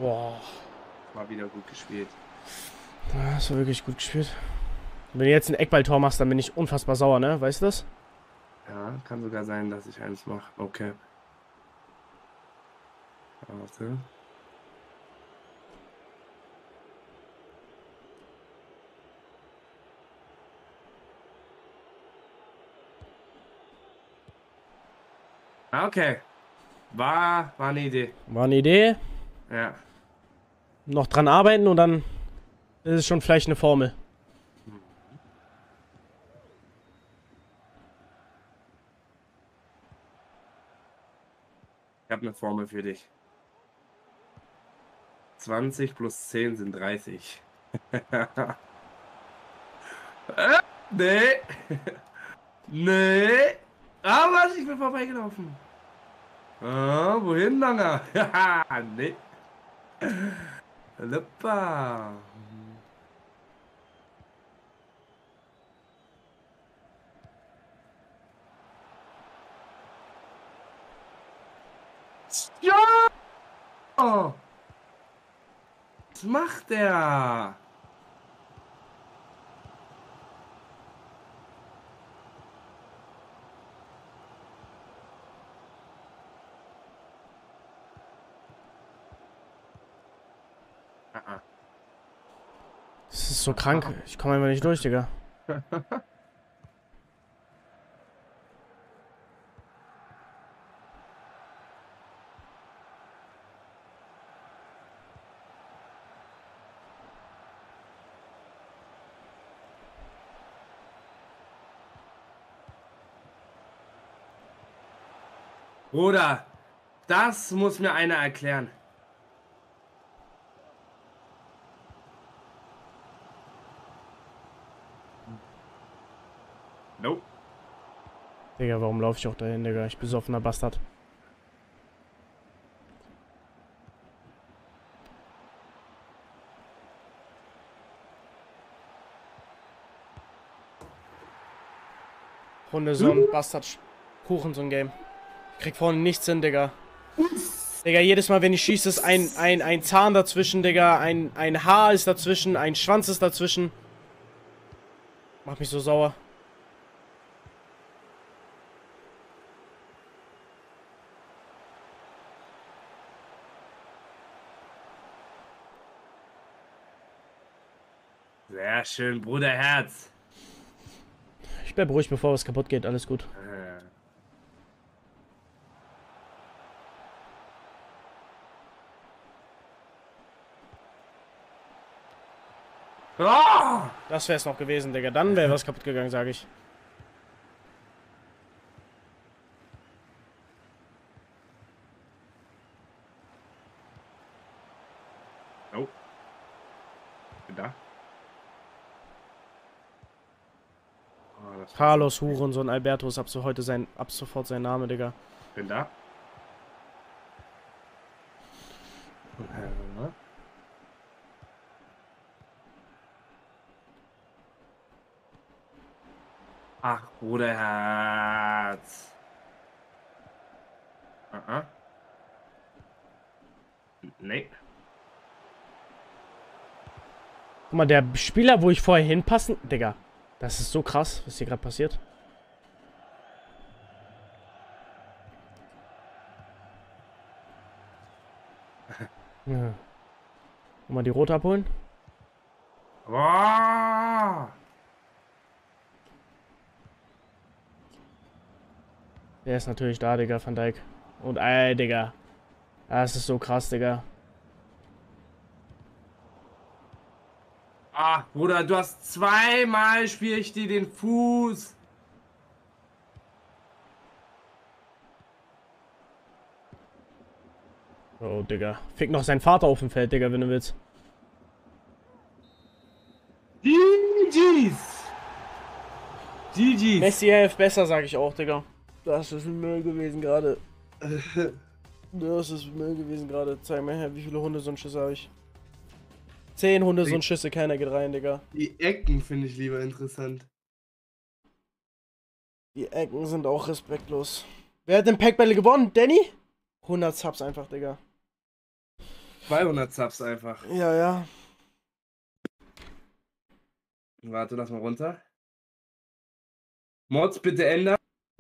Boah. War wieder gut gespielt. Ja, das war wirklich gut gespielt. Wenn du jetzt ein Eckballtor machst, dann bin ich unfassbar sauer, ne? Weißt du das? Ja, kann sogar sein, dass ich eins mache. Okay. Warte. Okay. War eine Idee. War eine Idee. Ja. Noch dran arbeiten und dann ist es schon vielleicht eine Formel. Ich habe eine Formel für dich. 20 plus 10 sind 30. Nee. Nee. Ah, was? Ich bin vorbeigelaufen. Ah, wohin, Langer? Nee. Luppa. Ja! Was macht der? Ah, Das ist so krank. Ich komme einfach nicht durch, Digga. Bruder, das muss mir einer erklären. Nope. Digga, warum laufe ich auch dahin, Digga? Ich bin so offener Bastard. Hundesohn, Bastard, Kuchensohn-Game. Ich krieg vorne nichts hin, Digga. Digga, jedes Mal, wenn ich schieße, ist ein Zahn dazwischen, Digga. Ein Haar ist dazwischen, ein Schwanz ist dazwischen. Macht mich so sauer. Sehr schön, Bruderherz. Ich bleib ruhig, bevor was kaputt geht. Alles gut. Oh! Das wär's noch gewesen, Digga. Dann wäre was kaputt gegangen, sage ich. Oh. Bin da. Oh, das war Carlos Hurensohn Alberto ist ab sofort sein Name, Digga. Bin da. Ach, Bruderherz. Nee. Guck mal, der Spieler, wo ich vorher hinpassen... Digga, das ist so krass, was hier gerade passiert. Ja. Mal die rote abholen. Oh! Der ist natürlich da, Digga, Van Dijk. Und ey, Digga. Das ist so krass, Digga. Ach, Bruder, du hast zweimal spiel ich dir den Fuß. Oh, Digga. Fick noch seinen Vater auf dem Feld, Digga, wenn du willst. GG's. GG's. Messi hilft besser, sag ich auch, Digga. Das ist Müll gewesen gerade. Das ist Müll gewesen gerade. Zeig mal her, wie viele Hunde-Schüsse habe ich. 10 Hunde-Schüsse, keiner geht rein, Digga. Die Ecken finde ich lieber interessant. Die Ecken sind auch respektlos. Wer hat den Packbälle gewonnen? Danny? 100 Subs einfach, Digga. 200 Subs einfach. Ja, ja. Warte, lass mal runter. Mods, bitte ändern.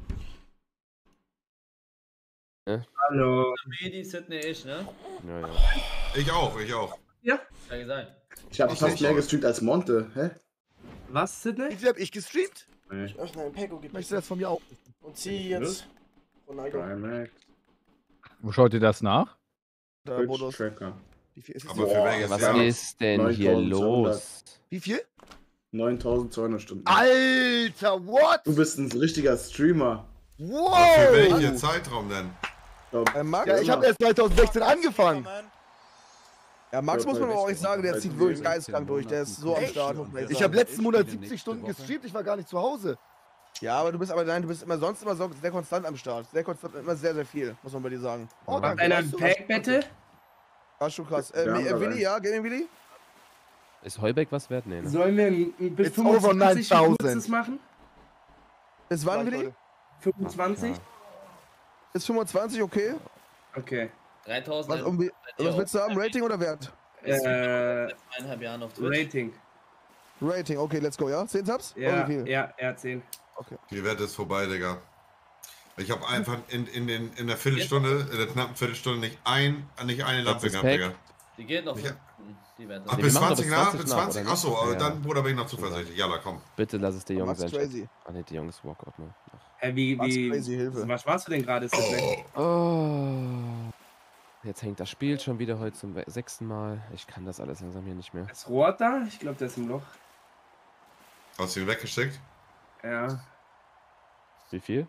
Hallo. Medi, Sydney, ich, ne? Ja, ja. Ich auch. Ja. Kann ich sein. Ich habe fast mehr gestreamt als Monte. Hä? Was, Sidney? Wie viel hab ich gestreamt? Ich öffne ein Peko, gib Möchtest du das von mir auch? und zieh jetzt Ronaldo. Trimax. Wo schaut ihr das nach? Der Bonus. Tracker. Wie viel ist es? Aber für welches Was Jahr? ist denn hier 9200. los? Wie viel? 9200 Stunden. Alter, what? Du bist ein richtiger Streamer. Wow! Aber für welchen Zeitraum denn? Max, ja, ich habe erst 2016 angefangen. Ja, Max muss man aber auch nicht sagen, der zieht wirklich geisteskrank durch. Der ist so am Start. Ich habe letzten Monat 70 Stunden gestreamt, ich war gar nicht zu Hause. Ja, aber du bist immer sonst immer so sehr konstant am Start. Sehr konstant, immer sehr, sehr viel, muss man bei dir sagen. Oh, Macht einer ein Pack-Bette? War schon krass. Ja, Willi, ja, Gaming Willi? Ist Heubeck was wert? Nee, ne? Sollen wir ein bis It's over 25 9000. kurzes machen? Bis wann, Willi? 25? Bis 25, okay. Okay. 3000. Was willst du haben? Rating oder Wert? Seit 1,5 Jahren auf Twitch. Rating. Rating, okay, let's go, ja? 10 Subs? Ja, Oder wie viel? ja, R10. Die Wette ist vorbei, Digga. Ich habe einfach in der Viertelstunde, in der knappen Viertelstunde nicht eine Lampe gehabt, Digga. Die geht noch Ja. 5 Minuten, die Wette. Ach, wir bis machen doch 20 bis nach? 20 Bis nach, 20? oder nicht? Achso, aber Ja. dann, Bruder, bin ich noch zuversichtlich. Jalla, komm. Bitte lass es der Junge Max sein. crazy. Ah ne, die Jungs Walkout, ne? Hä, Max crazy, Hilfe. was warst du denn gerade, Sidney? Oh. Jetzt hängt das Spiel schon wieder heute zum 6. Mal. Ich kann das alles langsam hier nicht mehr. Ist Rohr da? Ich glaube, der ist im Loch. Hast du ihn weggeschickt? Ja. Wie viel?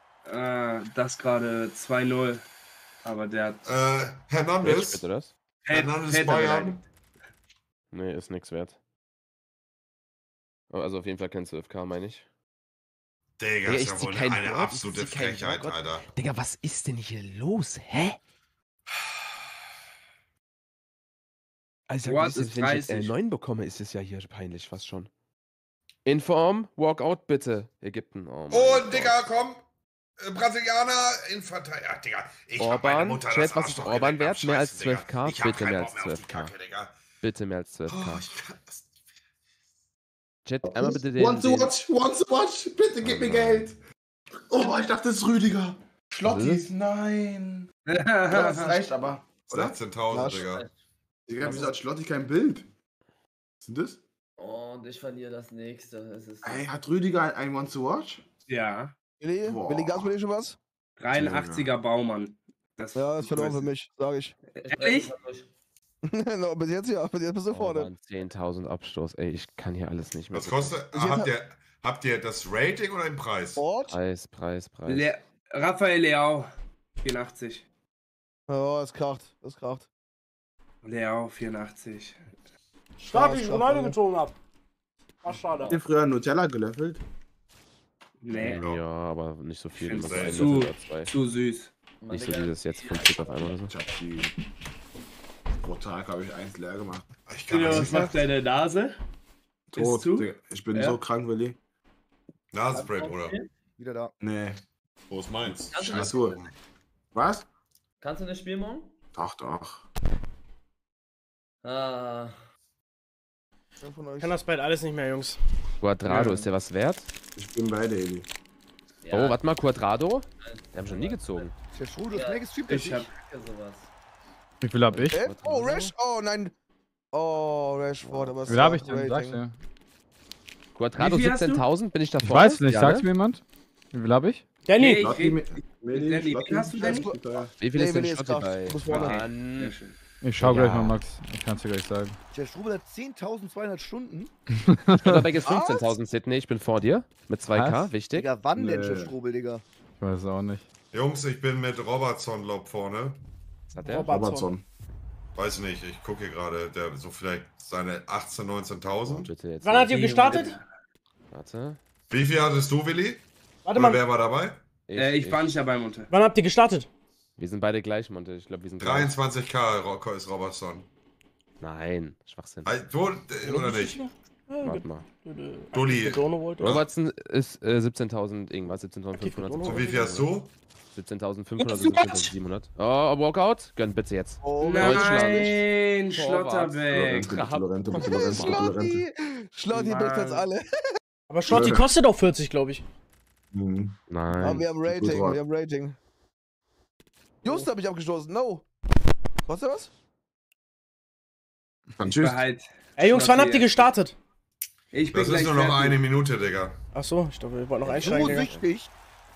Das gerade 2-0. Aber der hat. Welch Hernandez. bitte das? Hernandez Väter Bayern. Nee, ist nix wert. Oh, also auf jeden Fall kein 12k, meine ich. Digga, Digga, ist ich ja zieh wohl kein eine Wort, absolute ich zieh kein Frechheit, Wort. Alter. Digga, was ist denn hier los? Hä? Also, What wenn ist ich jetzt 30? L9 bekomme, ist es ja hier peinlich, fast schon. Inform, Walkout bitte, Ägypten. Oh, mein Und, Gott. Digga, komm. Brasilianer in Verteidigung. Ja, Digga. Ich hab meine Orban, Mutter Chat, das was ist Arschloch Orban in den wert? Mehr als Abscheißen, 12k? Ich hab Bitte keinen mehr Bock als mehr auf die 12k. Kacke, Digga. Bitte mehr als 12k. Oh, ich kann das. Chat, einmal bitte den... Want to watch, bitte gib mir Geld. Oh, ich dachte, das ist Rüdiger. Was Schlotti, ist nein. Ja, das reicht aber. Oder? 16.000, Digga. Digga, wieso hat Schlotti kein Bild? Was ist denn das? Und ich verliere das nächste. Es ist Ey, hat Rüdiger ein Want to watch? Ja. Willi, Boah. Willi, gab's bei dir schon was? 83er Baumann. Das Ja, ist verloren für mich, sag ich. Ehrlich? No, bis jetzt ja, bis jetzt bist du vorne. Orban, 10.000 Abstoß. Ey, ich kann hier alles nicht mehr. Was kostet. Habt ihr das Rating oder den Preis? Ort? Preis. Raphael Leao. 84. Ja, es kracht, Leao, 84. Stark, wie ich Ronaldo gezogen hab. Was schade. Habt ihr früher Nutella gelöffelt? Nee. Ja, aber nicht so viel. Ich Immer so find's ein zu- Löffel oder zwei. Zu süß. Nicht so dieses jetzt 5 Stück auf einmal oder so. Ich hab die. Pro Tag habe ich eins leer gemacht. Ich kann das Was nicht. macht deine Nase? Tot. Bist du? Digga. Ich bin Ja. so krank, Willi. Nasenspray, Bruder. Wieder da. Nee. Wo ist meins? Kannst du Scheiß nicht Ruhe. Was? Kannst du nicht spielen morgen? Doch. Ah. Wer von euch? Ich kann das bald alles nicht mehr, Jungs. Quadrado, Ja. ist der was wert? Ich bin bei dir, Eli. Oh, warte mal, Quadrado? Wir haben schon nie gezogen. Der Schwul, du hast Ja. mehr gestreamt als Ich hab. Ja, sowas. Wie viel hab ich? Oh, Rash? Oh, nein. Oh, Rashford, aber Wie viel hab ich denn? Sag's Rating. mir. Quadrado Wie viel hast du? 17.000, bin ich da Ich vorne? weiß nicht, Ja, sag's ne? mir jemand? Wie viel hab ich? Danny! Ich Schlotti, red- Medi, Danny, Schlotti. wen hast du denn? Wie viel Nee, ist denn Willi ist Schotti krass. bei? Du musst vorne. Sehr Mann. schön. Ich schau Ja. gleich mal, Max. Ich kann's dir gleich sagen. Der Strubel hat 10.200 Stunden. Schlotterbeck ist 15.000, Sydney, ich bin vor dir. Mit 2k, Was? wichtig. Digga, wann denn Nee. schon Strubel, Digga? Ich weiß es auch nicht. Jungs, ich bin mit Robertson Lob vorne. Was hat der? Robertson. Weiß nicht, ich gucke hier gerade, der so vielleicht seine 18.000, 19.000. Bitte jetzt. Wann hat ihr gestartet? Warte. Wie viel hattest du, Willi? Warte Oder mal, wer war dabei? Ich war nicht dabei, Monte. wann habt ihr gestartet? Wir sind beide gleich, Monte. Ich glaube, wir sind 23k ist Robertson. Nein, Schwachsinn. Du, oder nicht? Warte mal. Dulli. Robertson ist 17.000 irgendwas, 17.500. So wie viel hast du? 17.500, 17.700. Oh, Walkout? Gönn bitte jetzt. Oh, Nein, Schlotterbeck. Schlotti bringt uns alle. Aber Schlotti kostet auch 40, glaube ich. Mhm. Nein. Aber wir haben Rating, Just habe ich abgestoßen, no. Was ist was? Tschüss. Ey Jungs, wann habt ihr gestartet? Ich bin Das ist nur noch eine Minute, Digga. Achso, ich dachte, wir wollten noch einsteigen, So Digga. wichtig.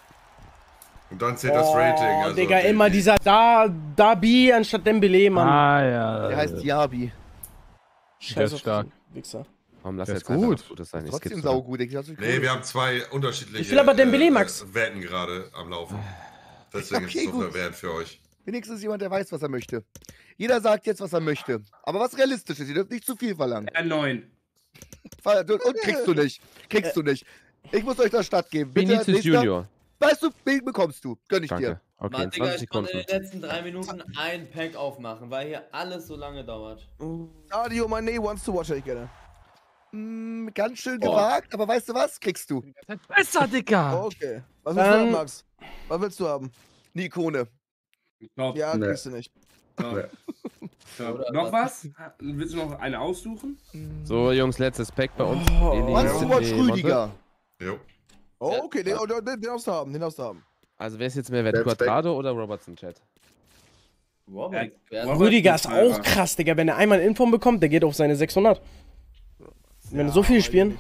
Und dann zählt das Rating. Also Digga, immer dieser Dabi anstatt Dembele, Mann. Ah, ja. Der heißt Diaby. Scheiß ist auf stark. diesen Wichser. Warum lass Der jetzt ist gut. einfach Gutes sein? Ich Trotzdem skipp's saugut. Nee, wir haben zwei unterschiedliche Ich will aber Dembele, Max. Wetten gerade am Laufen. Deswegen Okay, ist es so gut. verwehrt für euch. Wenigstens jemand, der weiß, was er möchte. Jeder sagt jetzt, was er möchte. Aber was realistisch ist, ihr dürft nicht zu viel verlangen. 9. Und kriegst du nicht. Kriegst du nicht. Ich muss euch das Stadt geben. Bitte, Vinicius nächster. Junior. Weißt du, wen bekommst du? Gönn ich dir. Danke. Okay, Mann, in Digga, 20 ich konnte Sekunden. in den letzten 3 Minuten ein Pack aufmachen, weil hier alles so lange dauert. Sadio Mané wants to watch, ich gerne. Ganz schön gewagt, aber weißt du was? Kriegst du. Besser, Dicker! Okay. Was willst du haben, Max? Was willst du haben? Eine Ikone. Top. Ja, Nee. kriegst du nicht. Top. Noch was? Willst du noch eine aussuchen? So, Jungs, letztes Pack bei uns. Wants to watch Rüdiger. Jo. Oh, okay, den darfst du haben, den darfst du haben. Also, wer ist jetzt mehr wert? Wer ist Quadrado oder Robertson, Chat? Robert, Rüdiger ist auch krass, Digga. Wenn er einmal eine Info bekommt, der geht auf seine 600. Wenn er so viel spielen.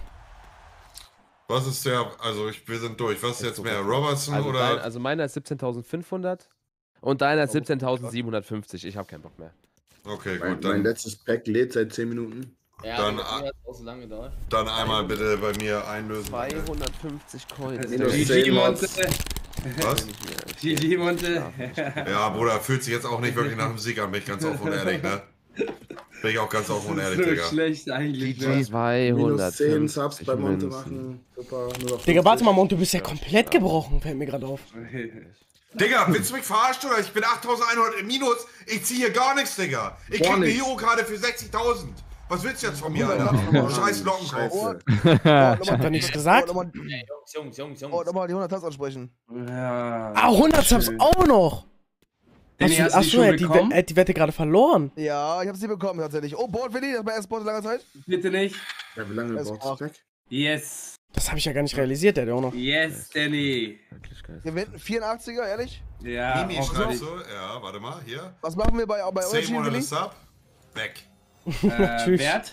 Was ist der, also wir sind durch. Was ist jetzt mehr, Robertson Also, oder? also meiner ist 17.500 und deiner ist 17.750. Ich hab keinen Bock mehr. Okay, Mein gut, dann, letztes Pack lädt seit 10 Minuten. Ja, Dann- das hat auch so lange gedauert. dann einmal bitte bei mir einlösen. 250 Coins. Minus GG 10 Monte. Was? GG Monte. Ja, Bruder, fühlt sich jetzt auch nicht wirklich nach dem Sieg an, bin ich ganz offen und ehrlich, ne? Bin ich auch ganz offen und ehrlich, So Digga. schlecht eigentlich. GG. Ne? Minus 10 250 Subs bei Monte Münzen. machen. Super. Nur noch Digga, warte 50. mal, Mont, du bist ja komplett gebrochen, fällt mir gerade auf. Digga, willst du mich verarschen oder? Ich bin 8.100 im Minus. Ich ziehe hier gar nichts, Digga. Ich krieg Gar eine nichts. Hero gerade für 60.000. Was willst du jetzt von mir, Alter? Scheiß Lockenkopf. Ich hab doch nichts gesagt. Ey, Jungs. Oh, nochmal die 100 Tabs ansprechen. Ja. Ah, 100 Subs auch noch. Danny, hast du die Achso, schon er hat bekommen? er hat die Wette gerade verloren. Ja, ich hab sie bekommen tatsächlich. Oh, Board Willi, das ist mein erster Board in langer Zeit. Bitte nicht. Ja, wie lange Das brauchst braucht- du weg? Yes. Das habe ich ja gar nicht realisiert, der hat auch noch. Yes, Danny. Wirklich geil. Wir wenden 84er, ehrlich? Ja, Mimi auch schreibst so. du? Ja, warte mal, hier. Was machen wir bei 10 Unentschieden, Monate Willi? Sub. Weg. Tschüss. Wert?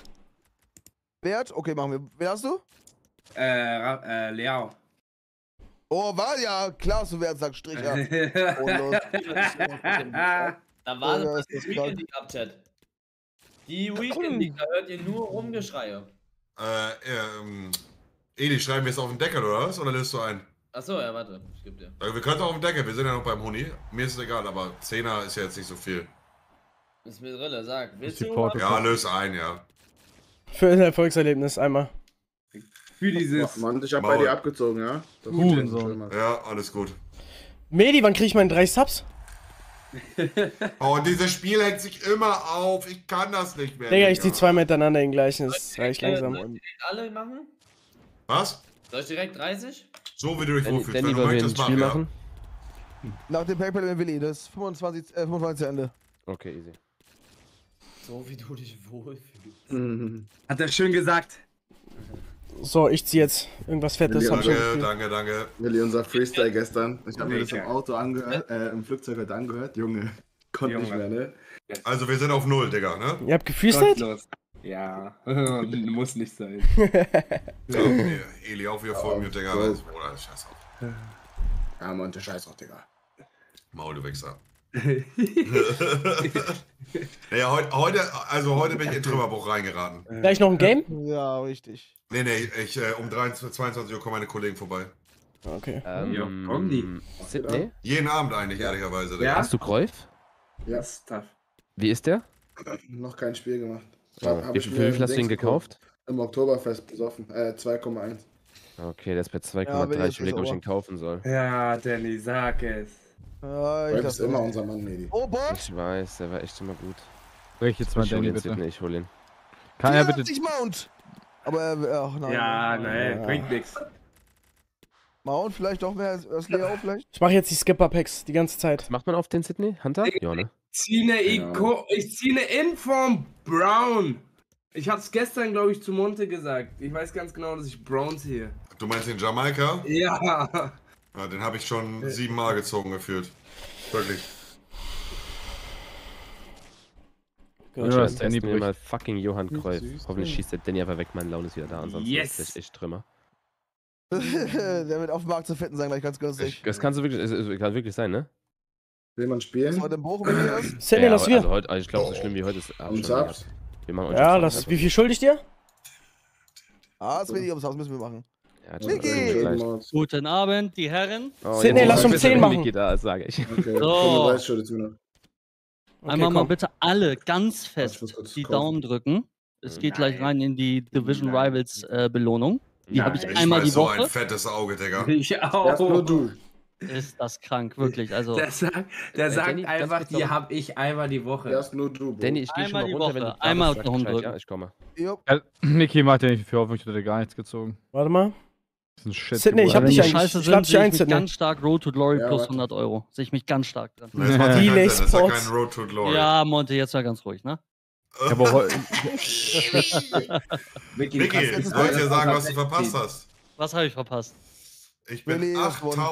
Wert? Okay, machen wir. Wen hast du? Leao. Oh, war ja klar, du Wert, sagt Strich. Ja. Oh, los. Da war Ja, das ist das Weekend League ab, Chat. Die Weekend League, da hört ihr nur Rumgeschreie. Eli, schreiben wir jetzt auf den Deckel, oder was? Oder löst du ein? Achso, ja, warte, ich geb dir. Wir können es auf den Deckel, wir sind ja noch beim Huni. Mir ist es egal, aber 10er ist ja jetzt nicht so viel. Ist mir Rille, sag. Willst du? Support. Ja, löse ein, ja. Für ein Erfolgserlebnis einmal. Für dieses. Mann, ich hab Maul. bei dir abgezogen, ja? Das Hurensohn. Ja, alles gut. Medi, wann krieg ich meine 3 Subs? Oh, und dieses Spiel hängt sich immer auf. Ich kann das nicht mehr. Digga, ich zieh 2 miteinander in gleichen. Das reicht langsam. Soll ich direkt alle machen? Was? Soll ich direkt 30? So wie du dich wohlfühlst. Danny, Wenn du wollen wir ein möchtest, mach Spiel ja. machen? Nach dem Paypal mit Willi, das ist 25 zu Ende. Okay, easy. So wie du dich wohlfühlst. Mhm. Hat er schön gesagt. So, ich zieh jetzt irgendwas Fettes. Hab ich schon Danke, gefühlt. danke, danke. Willi, unser Freestyle gestern. Ich habe mir das im Mega. Auto angehört, im Flugzeug heute angehört. Junge, konnte nicht Junge. mehr, ne? Also wir sind auf 0, Digga, ne? Ihr habt gefreestylt? Gottlos. Ja, muss nicht sein. So, Eli, auch wieder vor mir, Digga. voll. Oder scheiß auf. Ja, Monte, scheiß auf, Digga. Maul, du Wichser. Naja, heute bin ich in Trümmerbruch reingeraten. Gleich noch ein Game? Ja, richtig. Nee, um 22 Uhr kommen meine Kollegen vorbei. Okay. Ja, kommen die. Sydney? Jeden Abend eigentlich, ehrlicherweise. Digga. Ja? Hast du Kreuf? Ja, Das ist tough. Wie ist der? noch kein Spiel gemacht. Wie viel hast du ihn gekauft? Im Oktoberfest besoffen. 2,1. Okay, der ist bei Ja, will 2,3. ich Ich überlege, ob ich sauer. ihn kaufen soll. Ja, Danny, sag es. Ja, ich Du lass bist immer unser Mann, Medi. Oh, Board! Ich weiß, der war echt immer gut. Brech jetzt mal Ich hol Danny ihn, bitte. Sydney, ich hol ihn. Kann er bitte. 84 Mount! Aber, ach nein. Ja, nein, bringt nichts. Mauen vielleicht doch mehr als Leo vielleicht? Ich mache jetzt die Skipper-Packs die ganze Zeit. Was macht man auf den Sydney? Hunter? Ja, ne? Ich ziehe eine Inform Brown. Ich hab's gestern, glaube ich, zu Monte gesagt. Ich weiß ganz genau, dass ich Brown ziehe. Du meinst den Jamaika? Ja. Ja, den habe ich schon 7 Mal gezogen gefühlt. Wirklich. Gut, ja, Danny mal fucking Johann Cruyff. Hoffentlich schießt der Danny einfach weg, meine Laune ist wieder da, ansonsten ist das echt Trümmer. Der wird auf dem Markt zu finden sein, gleich ganz günstig. Das kann so wirklich, kann wirklich sein, ne? Will man spielen? Was heute im Bochum ist? Sydney, lass wir. Also heute, ich glaube, so schlimm wie heute ist. Und Subs? Wir machen Ja, das. Wie viel schulde ich dir? Ah, das will ich ums Haus müssen wir machen. Ja, Niki! Guten Abend, die Herren. Sydney, lass um 10 machen. Niki da, sage ich. Okay, So. 35 schuldet mir noch. Einmal mal komm. bitte alle ganz fest Ich muss kurz die kaufen. Daumen drücken. Es geht gleich rein in die Division Rivals Belohnung. Die habe ich Ich einmal weiß die so ein Woche. fettes Auge, Digga. Ich auch. Erst nur du. Ist das krank, wirklich. Also Der sagt Danny, ganz einfach, kurz die noch- habe ich einmal die Woche. Erst nur du. Bro. Danny, ich gehe schon Einmal mal die runter, Woche, wenn du einmal sagst, Daumen Bescheid. drücken. Ja, ich komme. Jo. Ja, Niki macht ja nicht viel Hoffnung, ich hätte gar nichts gezogen. Warte mal. Das ist ein Shit. Sydney, ich hab wenn dich die eigentlich. scheiße Ich lade sind, dich sehe ein, ich mich Sydney. ganz stark Road to Glory Ja, plus warte. 100 Euro. Sehe ich mich ganz stark dran. Das macht Delay keinen Sinn, das ist ja Sports. kein Road to Glory. Ja, Monte, jetzt war ganz ruhig, ne? Aber heute. Vicky, ich wollte dir sagen, was du verpasst hast. Was habe ich verpasst? Ich bin Willi, was wurden?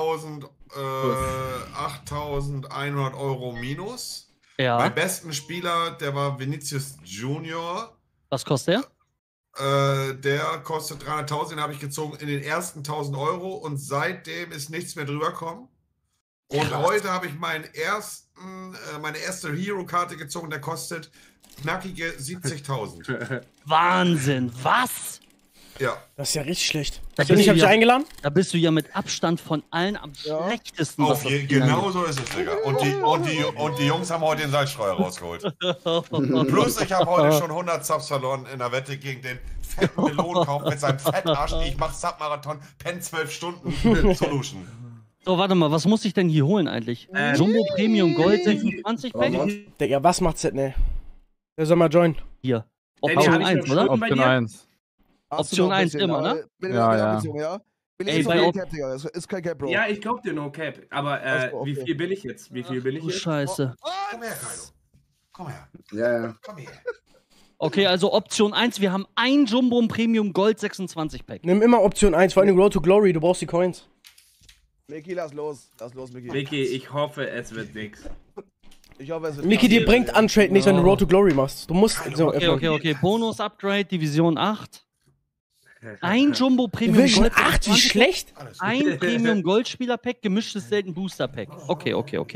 8.100 Euro minus. Ja. Mein besten Spieler, der war Vinicius Junior. Was kostet der? Der kostet 300.000, den habe ich gezogen in den ersten 1.000 Euro und seitdem ist nichts mehr drüber gekommen. Und heute habe ich meine erste Hero-Karte gezogen, der kostet knackige 70.000. Wahnsinn, was? Ja. Das ist ja richtig schlecht. Da Sydney, bist, ich du hab dich ja, eingeladen? da bist du ja mit Abstand von allen am schlechtesten. was das Spiel Genau angeht. so ist es, Digga. Und die Jungs haben heute den Salzstreuer rausgeholt. Plus ich habe heute schon 100 Subs verloren in der Wette gegen den fetten Melonenkauf mit seinem Fettarsch. Ich mach Submarathon, penn 12 Stunden Solution. So, warte mal, was muss ich denn hier holen eigentlich? Jumbo Premium Gold 26 Pack? Digga, was macht Sydney? Der soll mal joinen. Hier. Danny, Option hab ich 1, noch oder? Schulden bei Option dir? 1. Hast du Option noch ein 1 bisschen, immer, ne? Billy, Ja, ja. ja. Beziehung, ja. Billy, Ey, ist bei kein Op- Cap, Digga. Das ist kein Cap, Bro. Ja, ich glaub dir no cap. Aber Alles gut, wie okay. viel bin ich jetzt? Wie viel bin ich Du jetzt? Scheiße. Komm her, Kaido. Komm her. Ja. Komm her. Okay, also Option 1, wir haben ein Jumbo Premium Gold 26 Pack. Nimm immer Option 1, vor allem Road to Glory, du brauchst die Coins. Miki, lass los. Lass los, Miki. Vicky, ich hoffe, es wird nix. Ich hoffe, es wird Miki, dir bringt Untrade nichts, wenn du No. Road to Glory machst. Du musst so öffnen. Okay. Bonus-Upgrade, Division 8. Ein Jumbo Premium Division Gold 8, wie 26, schlecht? ein Premium Goldspieler Pack, gemischtes selten Booster Pack. Okay.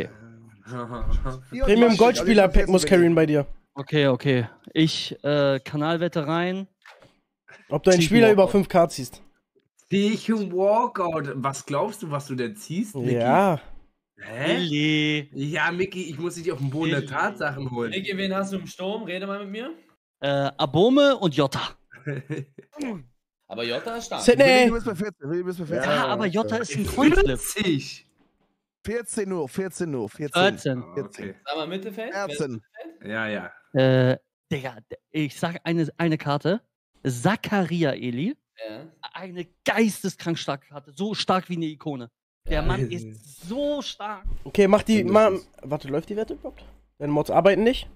Premium Goldspieler Pack muss carryen bei dir. Okay. Ich, Kanalwette rein. Ob du einen Zieh Spieler Walkout. über 5K ziehst. Sehe ich ein Walkout. Was glaubst du, was du denn ziehst, Micky? Ja. Hä? Willi. Ja, Micky, ich muss dich auf den Boden der Tatsachen holen. Niki, wen hast du im Sturm? Rede mal mit mir. Abome und Jota. Aber Jota ist stark. Sydney! Du bist bei 14. Willi, du bist bei 14. Ja, aber Jota ist ein Coinflip. 50. 14 nur. 14. 14. Okay. Sag mal Mittelfeld. 14. Ja. Digga, ich sag eine Karte. Zakaria Eli. Ja. Eine geisteskrank starke Karte. So stark wie eine Ikone. Der Mann ist so stark. Okay, mach die mal. Warte, läuft die Wette überhaupt? Deine Mods arbeiten nicht?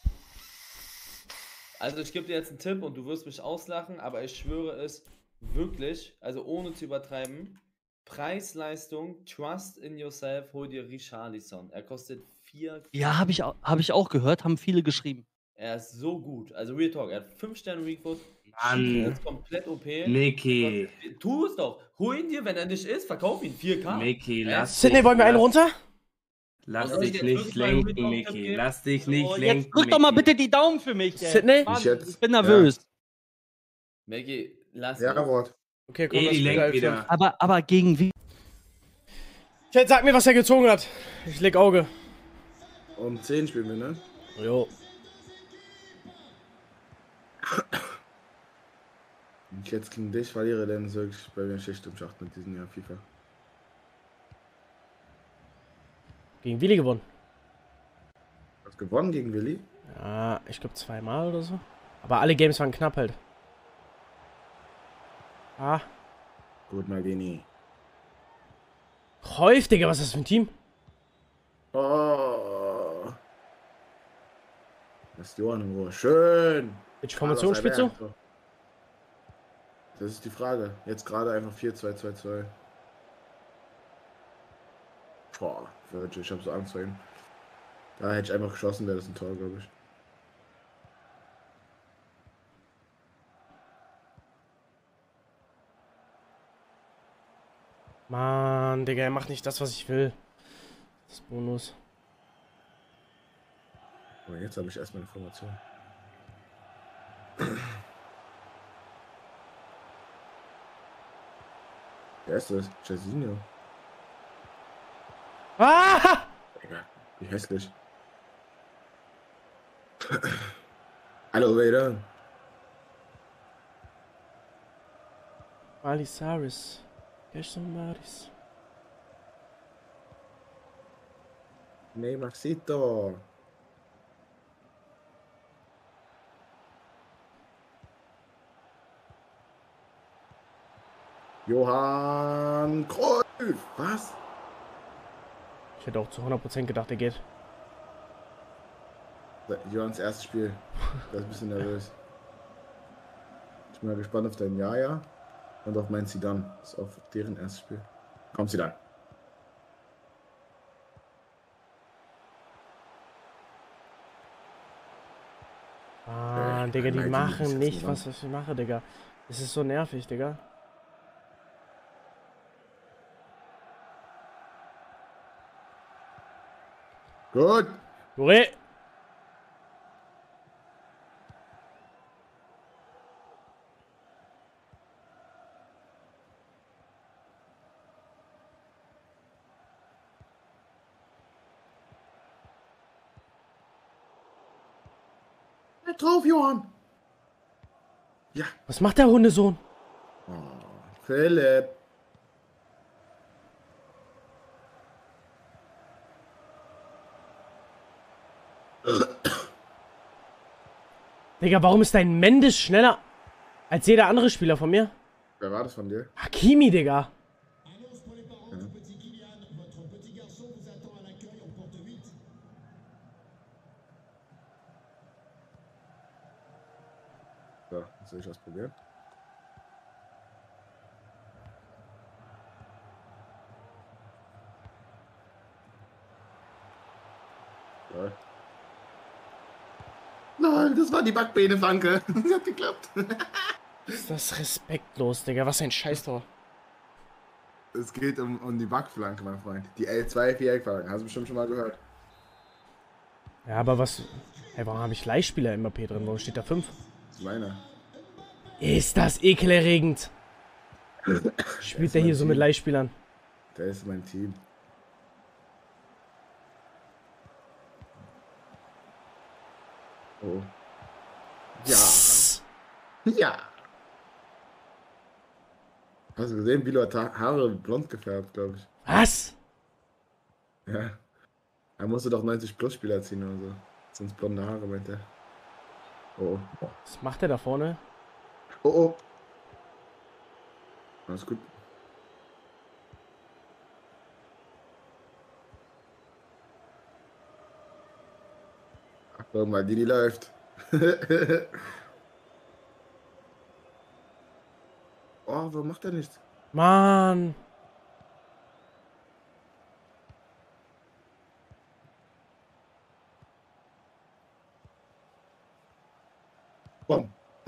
Also ich gebe dir jetzt einen Tipp und du wirst mich auslachen, aber ich schwöre es wirklich, also ohne zu übertreiben, Preis-Leistung, Trust in Yourself, hol dir Richarlison. Er kostet 4. Ja, hab ich auch gehört, haben viele geschrieben. Er ist so gut. Also Real Talk, er hat 5 Sterne Weakfoot. Er Mann. ist komplett OP. Micky. Tu es doch. Hol ihn dir, wenn er nicht ist, verkauf ihn. 4K. Micky, lass Sydney, wollen wir einen runter? Lass Soll ich dich jetzt nicht wirklich mal einen lenken, Real Talk-Tipp Micky. geben? Lass dich nicht So, lenken. jetzt drück doch mal Micky. bitte die Daumen für mich. ey. Sydney? Mann, jetzt. ich bin nervös. Maggie, lass Ja, ihn. Wort. Okay, komm, Ey, die lenkt lass mich wieder. Aber gegen wie? Chat, sag mir, was er gezogen hat. Ich leg Auge. Um 10 spielen wir, ne? Jo. Wenn ich jetzt gegen dich verliere, dann ist wirklich bei mir Schicht im Schacht mit diesem Jahr FIFA. Gegen Willi gewonnen. Hast gewonnen gegen Willi? Ja, ich glaube 2-mal oder so. Aber alle Games waren knapp halt. Ah. Gut, Maldini. Häuf, Digga, was ist das für ein Team? Oh. Lass Johann in Ruhe. Schön. Welche Formation spielst du? Das ist die Frage. Jetzt gerade einfach 4-2-2-2. Boah, Virgil, ich habe so Angst vor ihm. Da hätte ich einfach geschossen, wäre das ein Tor, glaube ich. Mann, Digga, er macht nicht das, was ich will. Das ist Bonus. Aber jetzt habe ich erstmal eine Formation. Wer ist das? Jairzinho. Ah! Digga, wie hässlich. Hallo, Vader. Alisaris. Maris. Nee, Maxito. Johann Cruyff. Was? Ich hätte auch zu 100% gedacht, er geht. Johanns erstes Spiel. Da ist ein bisschen nervös. Ich bin mal gespannt auf dein Jaja und auf mein Zidane. Das ist auch deren erstes Spiel. Komm, Zidane. Ah, Digga, die machen nicht, was ich mache, Digga. Das ist so nervig, Digga. Gut. Jure! Drauf, Johann. Ja. Was macht der Hundesohn? Oh, Philipp. Digga, warum ist dein Mendes schneller als jeder andere Spieler von mir? Wer war das von dir? Hakimi, Digga. So, jetzt soll ich was probieren. So. Nein, das war die Backbeine-Flanke. Das hat geklappt. Ist das respektlos, Digga. Was ein Scheißtor. Es geht um die Backflanke, mein Freund. Die L2-Viereckflanke. Hast du bestimmt schon mal gehört. Ja, aber was... Hey, warum habe ich Leihspieler MAP drin? Warum steht da 5? Das ist meiner. Ist das ekelerregend. Spielt der hier so mit Leihspielern? Der ist mein Team. Oh. Ja. Ja. Hast du gesehen, Bilo hat Haare blond gefärbt, glaube ich. Was? Ja. Er musste doch 90 plus Spieler ziehen oder so. Sonst blonde Haare, meint er. Oh. Was macht der da vorne? Oh oh. Alles gut. Achtung, mal die läuft. Oh, warum macht er nichts? Mann. Bom. Oh.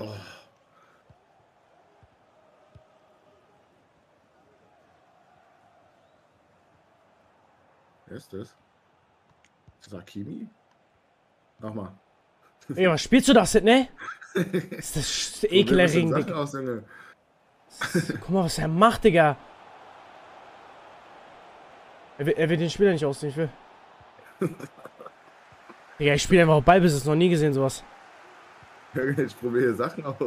Wer ist das? Ist das Hakimi? Nochmal. Ey, was spielst du das denn, ne? Ist das ekelerregend, Digga. Guck mal, was er macht, Digga. Er will den Spieler nicht ausziehen, ich will. Digga, ich spiele einfach auf Ballbesitz, noch nie gesehen sowas. Ich probiere Sachen aus.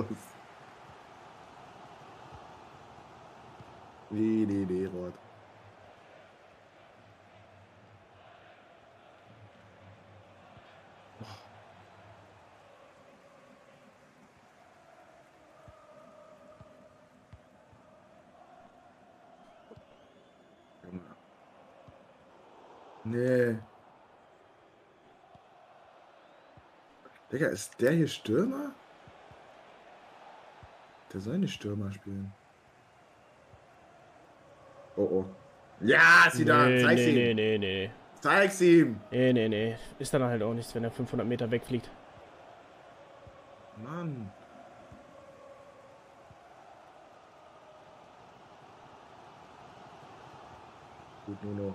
Nee, Rot. Nee. Digga, ist der hier Stürmer? Der soll nicht Stürmer spielen. Oh oh. Ja, Zidane, zeig's ihm. Nee. Zeig's ihm. Nee. Ist dann halt auch nichts, wenn er 500 Meter wegfliegt. Mann. Gut, Nuno.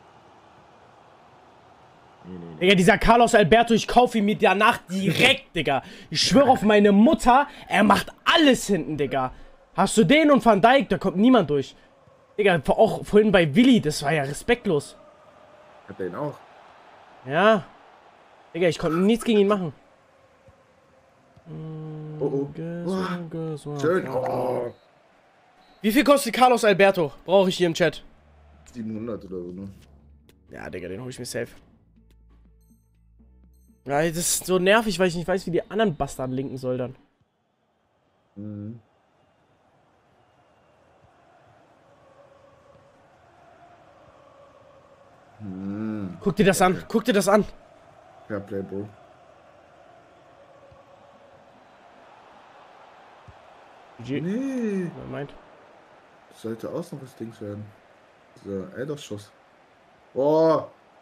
Nee. Digga, dieser Carlos Alberto, ich kaufe ihn mir danach direkt, Digga. Ich schwöre auf meine Mutter, er macht alles hinten, Digga. Hast du den und Van Dijk, da kommt niemand durch. Digga, auch vorhin bei Willi, das war ja respektlos. Hat der ihn auch? Ja. Digga, ich konnte nichts gegen ihn machen. Oh. Schön. Oh. Wie viel kostet Carlos Alberto? Brauche ich hier im Chat. 700 oder so, ne? Ja, Digga, den hole ich mir safe. Ja, das ist so nervig, weil ich nicht weiß, wie die anderen Bastarden linken soll dann. Mhm. Guck dir das an, guck dir das an. Ja, Play, Bro. Nee. Wer meint? Das sollte auch noch was Dings werden. So, Elderschuss. Oh.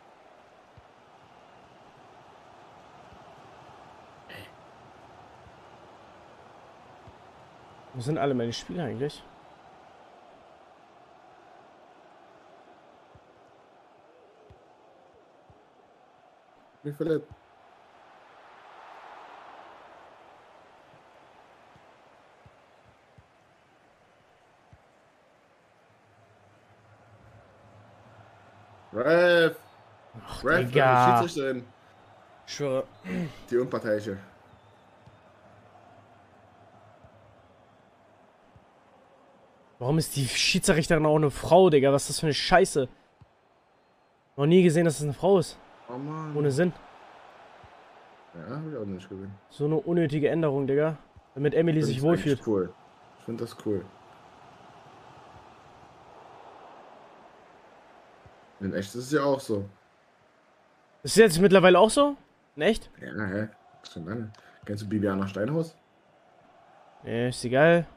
Wo sind alle meine Spieler eigentlich? Wie verletzt? Ref! Ach, Ref, Digga. Schiedsrichterin. Ich schwöre. Die Unparteiische. Warum ist die Schiedsrichterin auch eine Frau, Digga? Was ist das für eine Scheiße? Noch nie gesehen, dass das eine Frau ist. Oh Mann. Ohne Sinn. Ja, hab ich auch nicht gesehen. So eine unnötige Änderung, Digga. Damit Emily sich wohlfühlt. Cool. Ich finde das cool. In echt ist es ja auch so. Ist jetzt mittlerweile auch so? In echt? Ja, hä? Schon lange. Kennst du Bibiana Steinhaus? Nee, ist egal.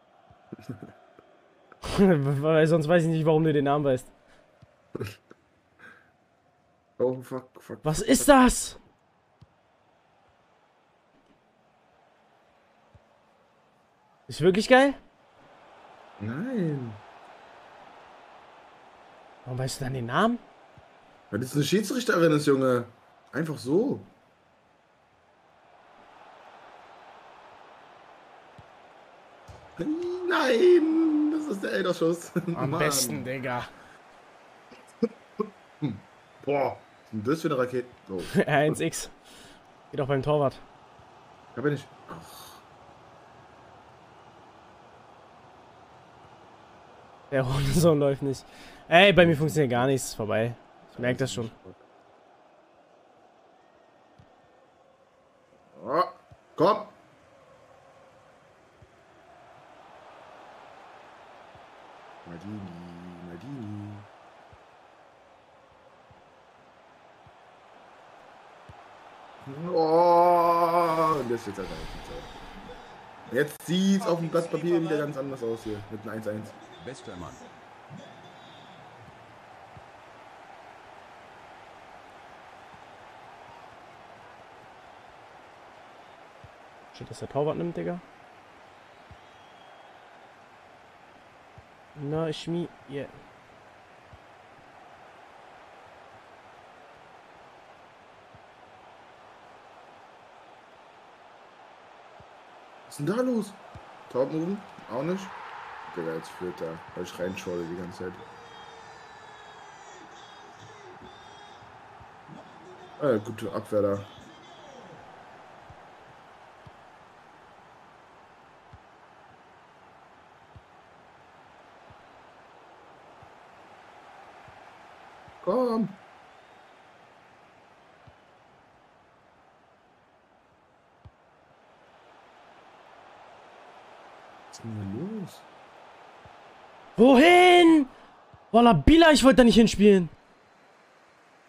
Weil sonst weiß ich nicht, warum du den Namen weißt. Oh, fuck. Was ist das? Ist wirklich geil? Nein. Warum weißt du dann den Namen? Weil das eine Schiedsrichterin ist, Junge. Einfach so. Nein, das ist der Elderschuss. Am besten, Digga. Boah, was ist denn das für eine Rakete? Oh. R1X. Geht auch beim Torwart. Da bin ich. Ach. Der Hundesohn läuft nicht. Ey, bei mir funktioniert gar nichts. Vorbei. Ich merke das schon. Oh, komm. Maldini. Oh, und das ist jetzt einfach nicht. Jetzt sieht es auf dem Blatt Papier wieder ganz anders aus hier. Mit einem 1-1. Bester Mann. Steht, dass der Torwart nimmt, Digga. Na, ich mi. Yeah. Was ist denn da los? Taubmoven? Auch nicht? Digga, jetzt führt er, weil ich reinschaue die ganze Zeit. Gute Abwehr da. Komm! Was ist denn hier los? Wohin? Walla Bila, ich wollte da nicht hinspielen.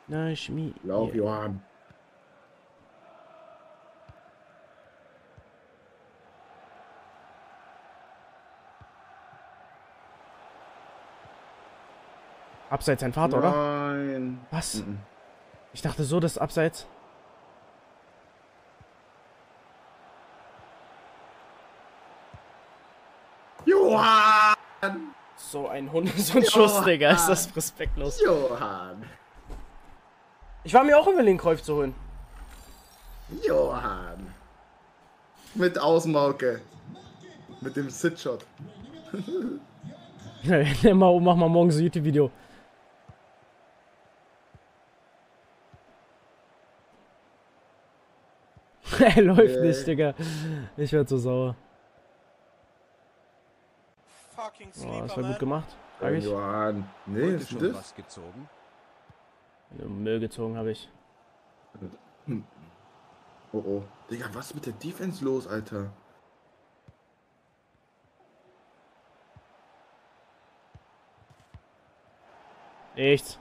Na, Schmi. Lauf, Johann. Abseits ein Vater, oder? Nein. Was? Ich dachte so, das Abseits. Johann! So ein Hund, so ein Schuss, Digga. Ist das respektlos. Johann! Ich war mir auch überlegen, Kreuz zu holen. Johann! Mit Außenmauke. Mit dem Sit-Shot. Mach mal morgen so ein YouTube-Video. Er läuft nicht, Digga. Ich werd so sauer. Oh, das war gut gemacht. Sag ich. Johann. Nee, ist das? Müll gezogen habe ich. Oh oh. Digga, was ist mit der Defense los, Alter? Nichts.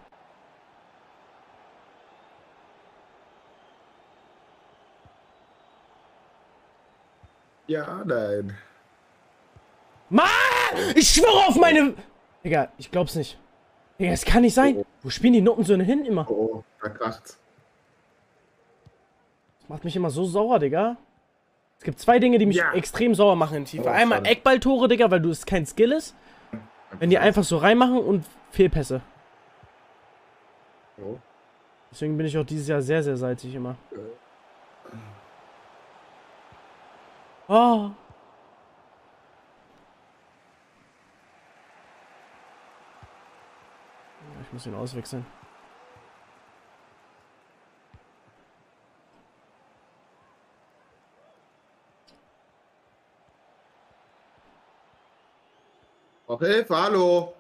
Ja, nein. Mann! Ich schwöre auf meine... Digga, ich glaub's nicht. Digga, es kann nicht sein. Oh. Wo spielen die Nottensöhne hin immer? Oh, da kracht's. Das macht mich immer so sauer, Digga. Es gibt zwei Dinge, die mich extrem sauer machen in FIFA. Oh, einmal schade. Eckballtore, Digga, weil du es kein Skill ist. Wenn die einfach so reinmachen und Fehlpässe. Oh. Deswegen bin ich auch dieses Jahr sehr, sehr salzig immer. Oh. Ich muss ihn auswechseln. Auf Hilfe, hallo.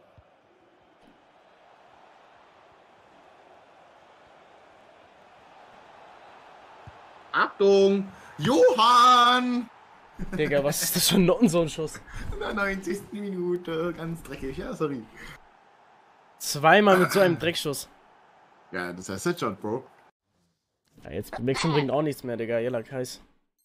Achtung! Johann! Digga, was ist das für ein Nottensohn-Schuss? In der 90. Minute, ganz dreckig, ja, sorry. Zweimal mit so einem Dreckschuss. Ja, das ist ja Sit-Shot, Bro. Ja, jetzt Wechseln bringt auch nichts mehr, Digga. Jella Kais.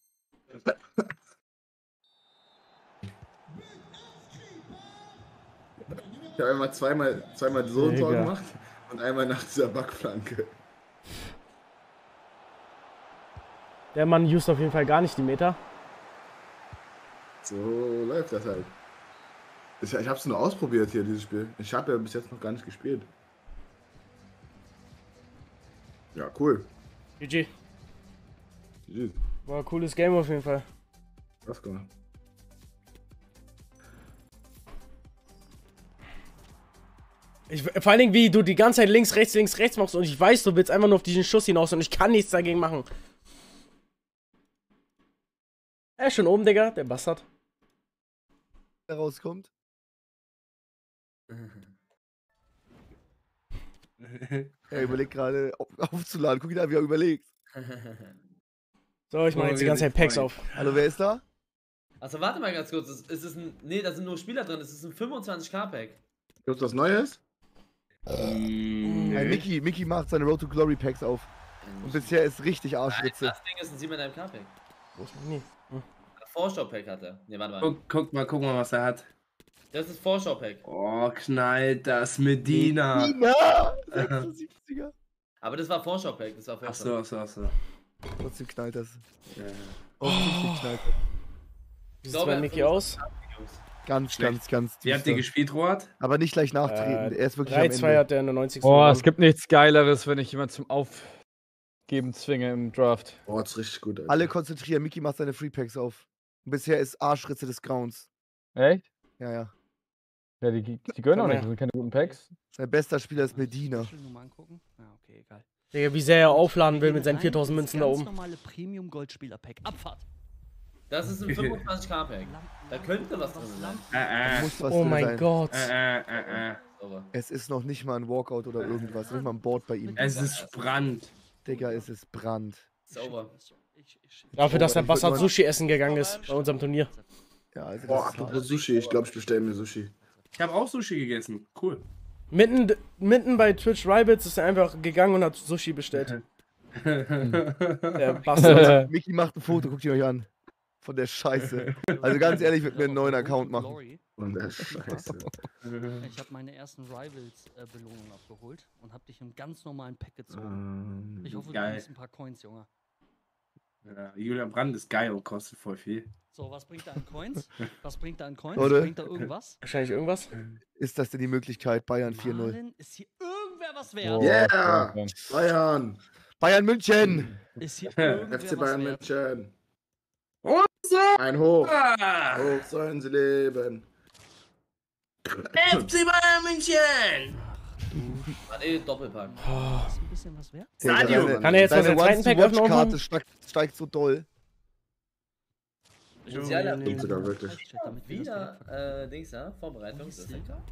Ich habe einmal zweimal so ein Tor Digga. gemacht und einmal nach dieser Backflanke. Der Mann used auf jeden Fall gar nicht die Meter. So läuft das halt. Ich habe es nur ausprobiert hier, dieses Spiel. Ich habe ja bis jetzt noch gar nicht gespielt. Ja, cool. GG. GG. War ein cooles Game auf jeden Fall. Was gemacht. Vor allen Dingen, wie du die ganze Zeit links, rechts machst und ich weiß, du willst einfach nur auf diesen Schuss hinaus und ich kann nichts dagegen machen. Er ist schon oben, Digga, der Bastard. Der rauskommt. Er überlegt gerade aufzuladen. Guck ihn an, wie er überlegt. So, ich mache jetzt die ganze Zeit Packs auf. Hallo, wer ist da? Also warte mal ganz kurz. Ist es ein. Nee, da sind nur Spieler drin. Es ist ein 25k-Pack. Gibt's was Neues? Hey, Mickey macht seine Road to Glory Packs auf. Und bisher ist richtig Arschritze. Das Ding ist ein 7,5k-Pack. Wo ist mein Vorschau-Pack hat er. Ne, warte mal. Guck mal, was er hat. Das ist Vorschau-Pack. Oh, knallt das Medina. Medina! 76er. Aber das war Vorschau-Pack. Das war Vorschau. Achso. Trotzdem knallt das. Ja. Offensichtlich knallt das. Wie sieht es bei Mickey aus? Ganz Wie habt ihr düster. gespielt, Roat? Aber nicht gleich nachtreten. Er ist wirklich am 3-2 Ende. hat der in der 90. Boah, es gibt nichts Geileres, wenn ich jemand zum Aufgeben zwinge im Draft. Oh, das ist richtig gut, Alter. Alle konzentrieren. Mickey macht seine Free Packs auf. Und bisher ist Arschritze des Grauens. Echt? Ja. Ja, die gönnen auch Komm nicht, her. das sind keine guten Packs. Sein bester Spieler ist Medina. Angucken. Ja, okay, egal. Digga, wie sehr er aufladen will mit seinen 4000 Münzen da oben. Normale Premium Goldspieler Pack. Abfahrt. Das ist ein 25k-Pack. Da könnte was drin sein. Da muss was Oh drin mein sein. Gott. Aber Es ist noch nicht mal ein Walkout oder irgendwas. Nicht mal ein Board bei ihm. Es ist Brand. Digga, es ist Brand. sauber. Dafür, dass der Ich würd Bastard mal- Sushi essen gegangen ist bei unserem Turnier. Ja, also Boah, das ist apropos Sushi. Ich glaube, ich bestelle mir Sushi. Ich habe auch Sushi gegessen. Cool. Mitten bei Twitch Rivals ist er einfach gegangen und hat Sushi bestellt. Der Bastard. Mickey macht ein Foto, guckt ihn euch an. Von der Scheiße. Also ganz ehrlich, ich würde mir einen neuen Account machen. Von der Scheiße. Ich habe meine ersten Rivals-Belohnungen abgeholt und habe dich im ganz normalen Pack gezogen. Ich hoffe, du kriegst ein paar Coins, Junge. Ja, Julian Brandt ist geil und kostet voll viel. So, was bringt er an Coins? Was bringt er an Coins? Oder? Bringt er irgendwas? Wahrscheinlich irgendwas. Ist das denn die Möglichkeit, Bayern 4-0? Marlin, ist hier irgendwer was wert? Yeah! Bayern! Bayern München! Ist hier irgendwer FC was Bayern wert? München! Und so! Ein Hoch! Ah, Hoch sollen sie leben! FC Bayern München! Doppelpack. Ist ein bisschen was wert? Sadio! Kann er jetzt mal seinen zweiten Pack öffnen? Karte steigt so doll. Sozialer Stimmt sogar wirklich. wieder, Dings, ja, Vorbereitung. Das ist ja klar.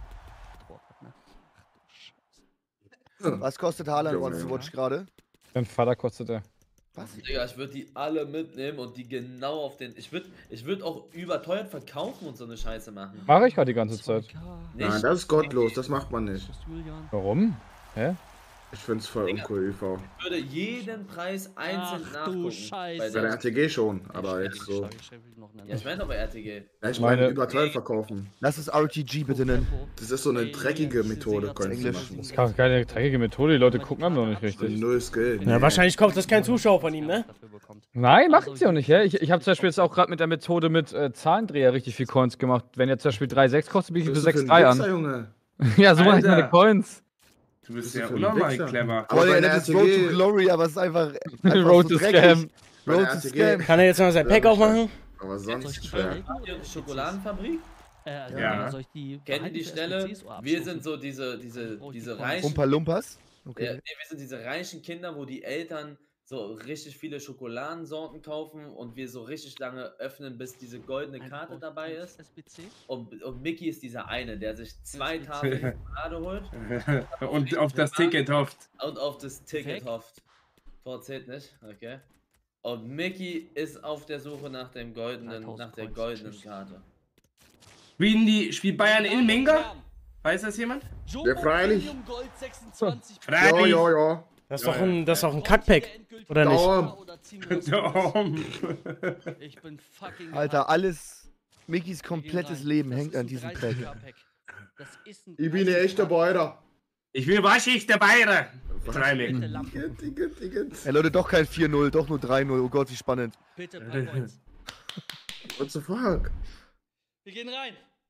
Was kostet Haaland Junge, One to Watch gerade? Dein Vater kostet er. Was? Digga, ich würde die alle mitnehmen und die genau auf den. Ich würd auch überteuert verkaufen und so eine Scheiße machen. Mache ich gerade die ganze Zeit. Nein, das ist gottlos, das macht man nicht. Warum? Hä? Ich find's voll uncool, ÜV. Ich würde jeden Preis einzeln Ach du nachgucken. Scheiße. Bei der RTG schon, aber jetzt so. Ja, ich meine aber RTG. Ja, ich meine Meine- überteuert verkaufen. Lass es RTG bitte nennen. Das ist so eine dreckige Methode, können sie machen. Das ist keine dreckige Methode, die Leute gucken haben noch nicht So richtig. null Skill. Ja, wahrscheinlich kauft das kein Zuschauer von ihm, ne? Nein, machen sie auch nicht, hä? Ich habe zum Beispiel jetzt auch gerade mit der Methode mit Zahlendreher richtig viel Coins gemacht. Wenn jetzt zum Beispiel 3,6 kostet, biete ich für 6,3 an. Junge. Ja, so mache ich Alter. meine Coins. Du bist Das ja ist für ein unnormal Wichser. clever. Aber Boah, bei er der nennt es Road to RTG, Glory, aber es ist einfach Road so to dreckig. Scam. bei Road der to RTG. Scam. Kann er jetzt mal sein Pack aufmachen? Aber sonst ich schwer. Habt ihr die Schokoladenfabrik? Ja. Soll ich die Kennt ihr die behalten für Stelle? SBCs oder Wir abstoßen? sind so diese reichen. Umpa Lumpas? Ja, Okay. nee, wir sind diese reichen Kinder, wo die Eltern so richtig viele Schokoladensorten kaufen und wir so richtig lange öffnen, bis diese goldene Karte dabei ist. SBC? Und Mickey ist dieser eine, der sich 2 Tafeln Schokolade holt Und auf das Ticket hofft. und auf das Ticket Weg? hofft. Tor zählt nicht, okay. Und Mickey ist auf der Suche nach der 3000 Coins. goldenen Karte. Spielt Bayern in Minga? Weiß das jemand? Ja, freilich. Premium Gold 26. Ja, ja, ja. Das ist doch ein Kackpack, oder nicht? Daumen. Ich bin fucking Alter, alles. Mickys komplettes Leben hängt an diesem Pack. Das ist ein Ich bin ein echter Beuter. Ich will waschig der Bayer. Freilich. Ey Leute, doch kein 4-0, doch nur 3-0. Oh Gott, wie spannend. Bitte, paar Coins. What the fuck? Wir gehen rein.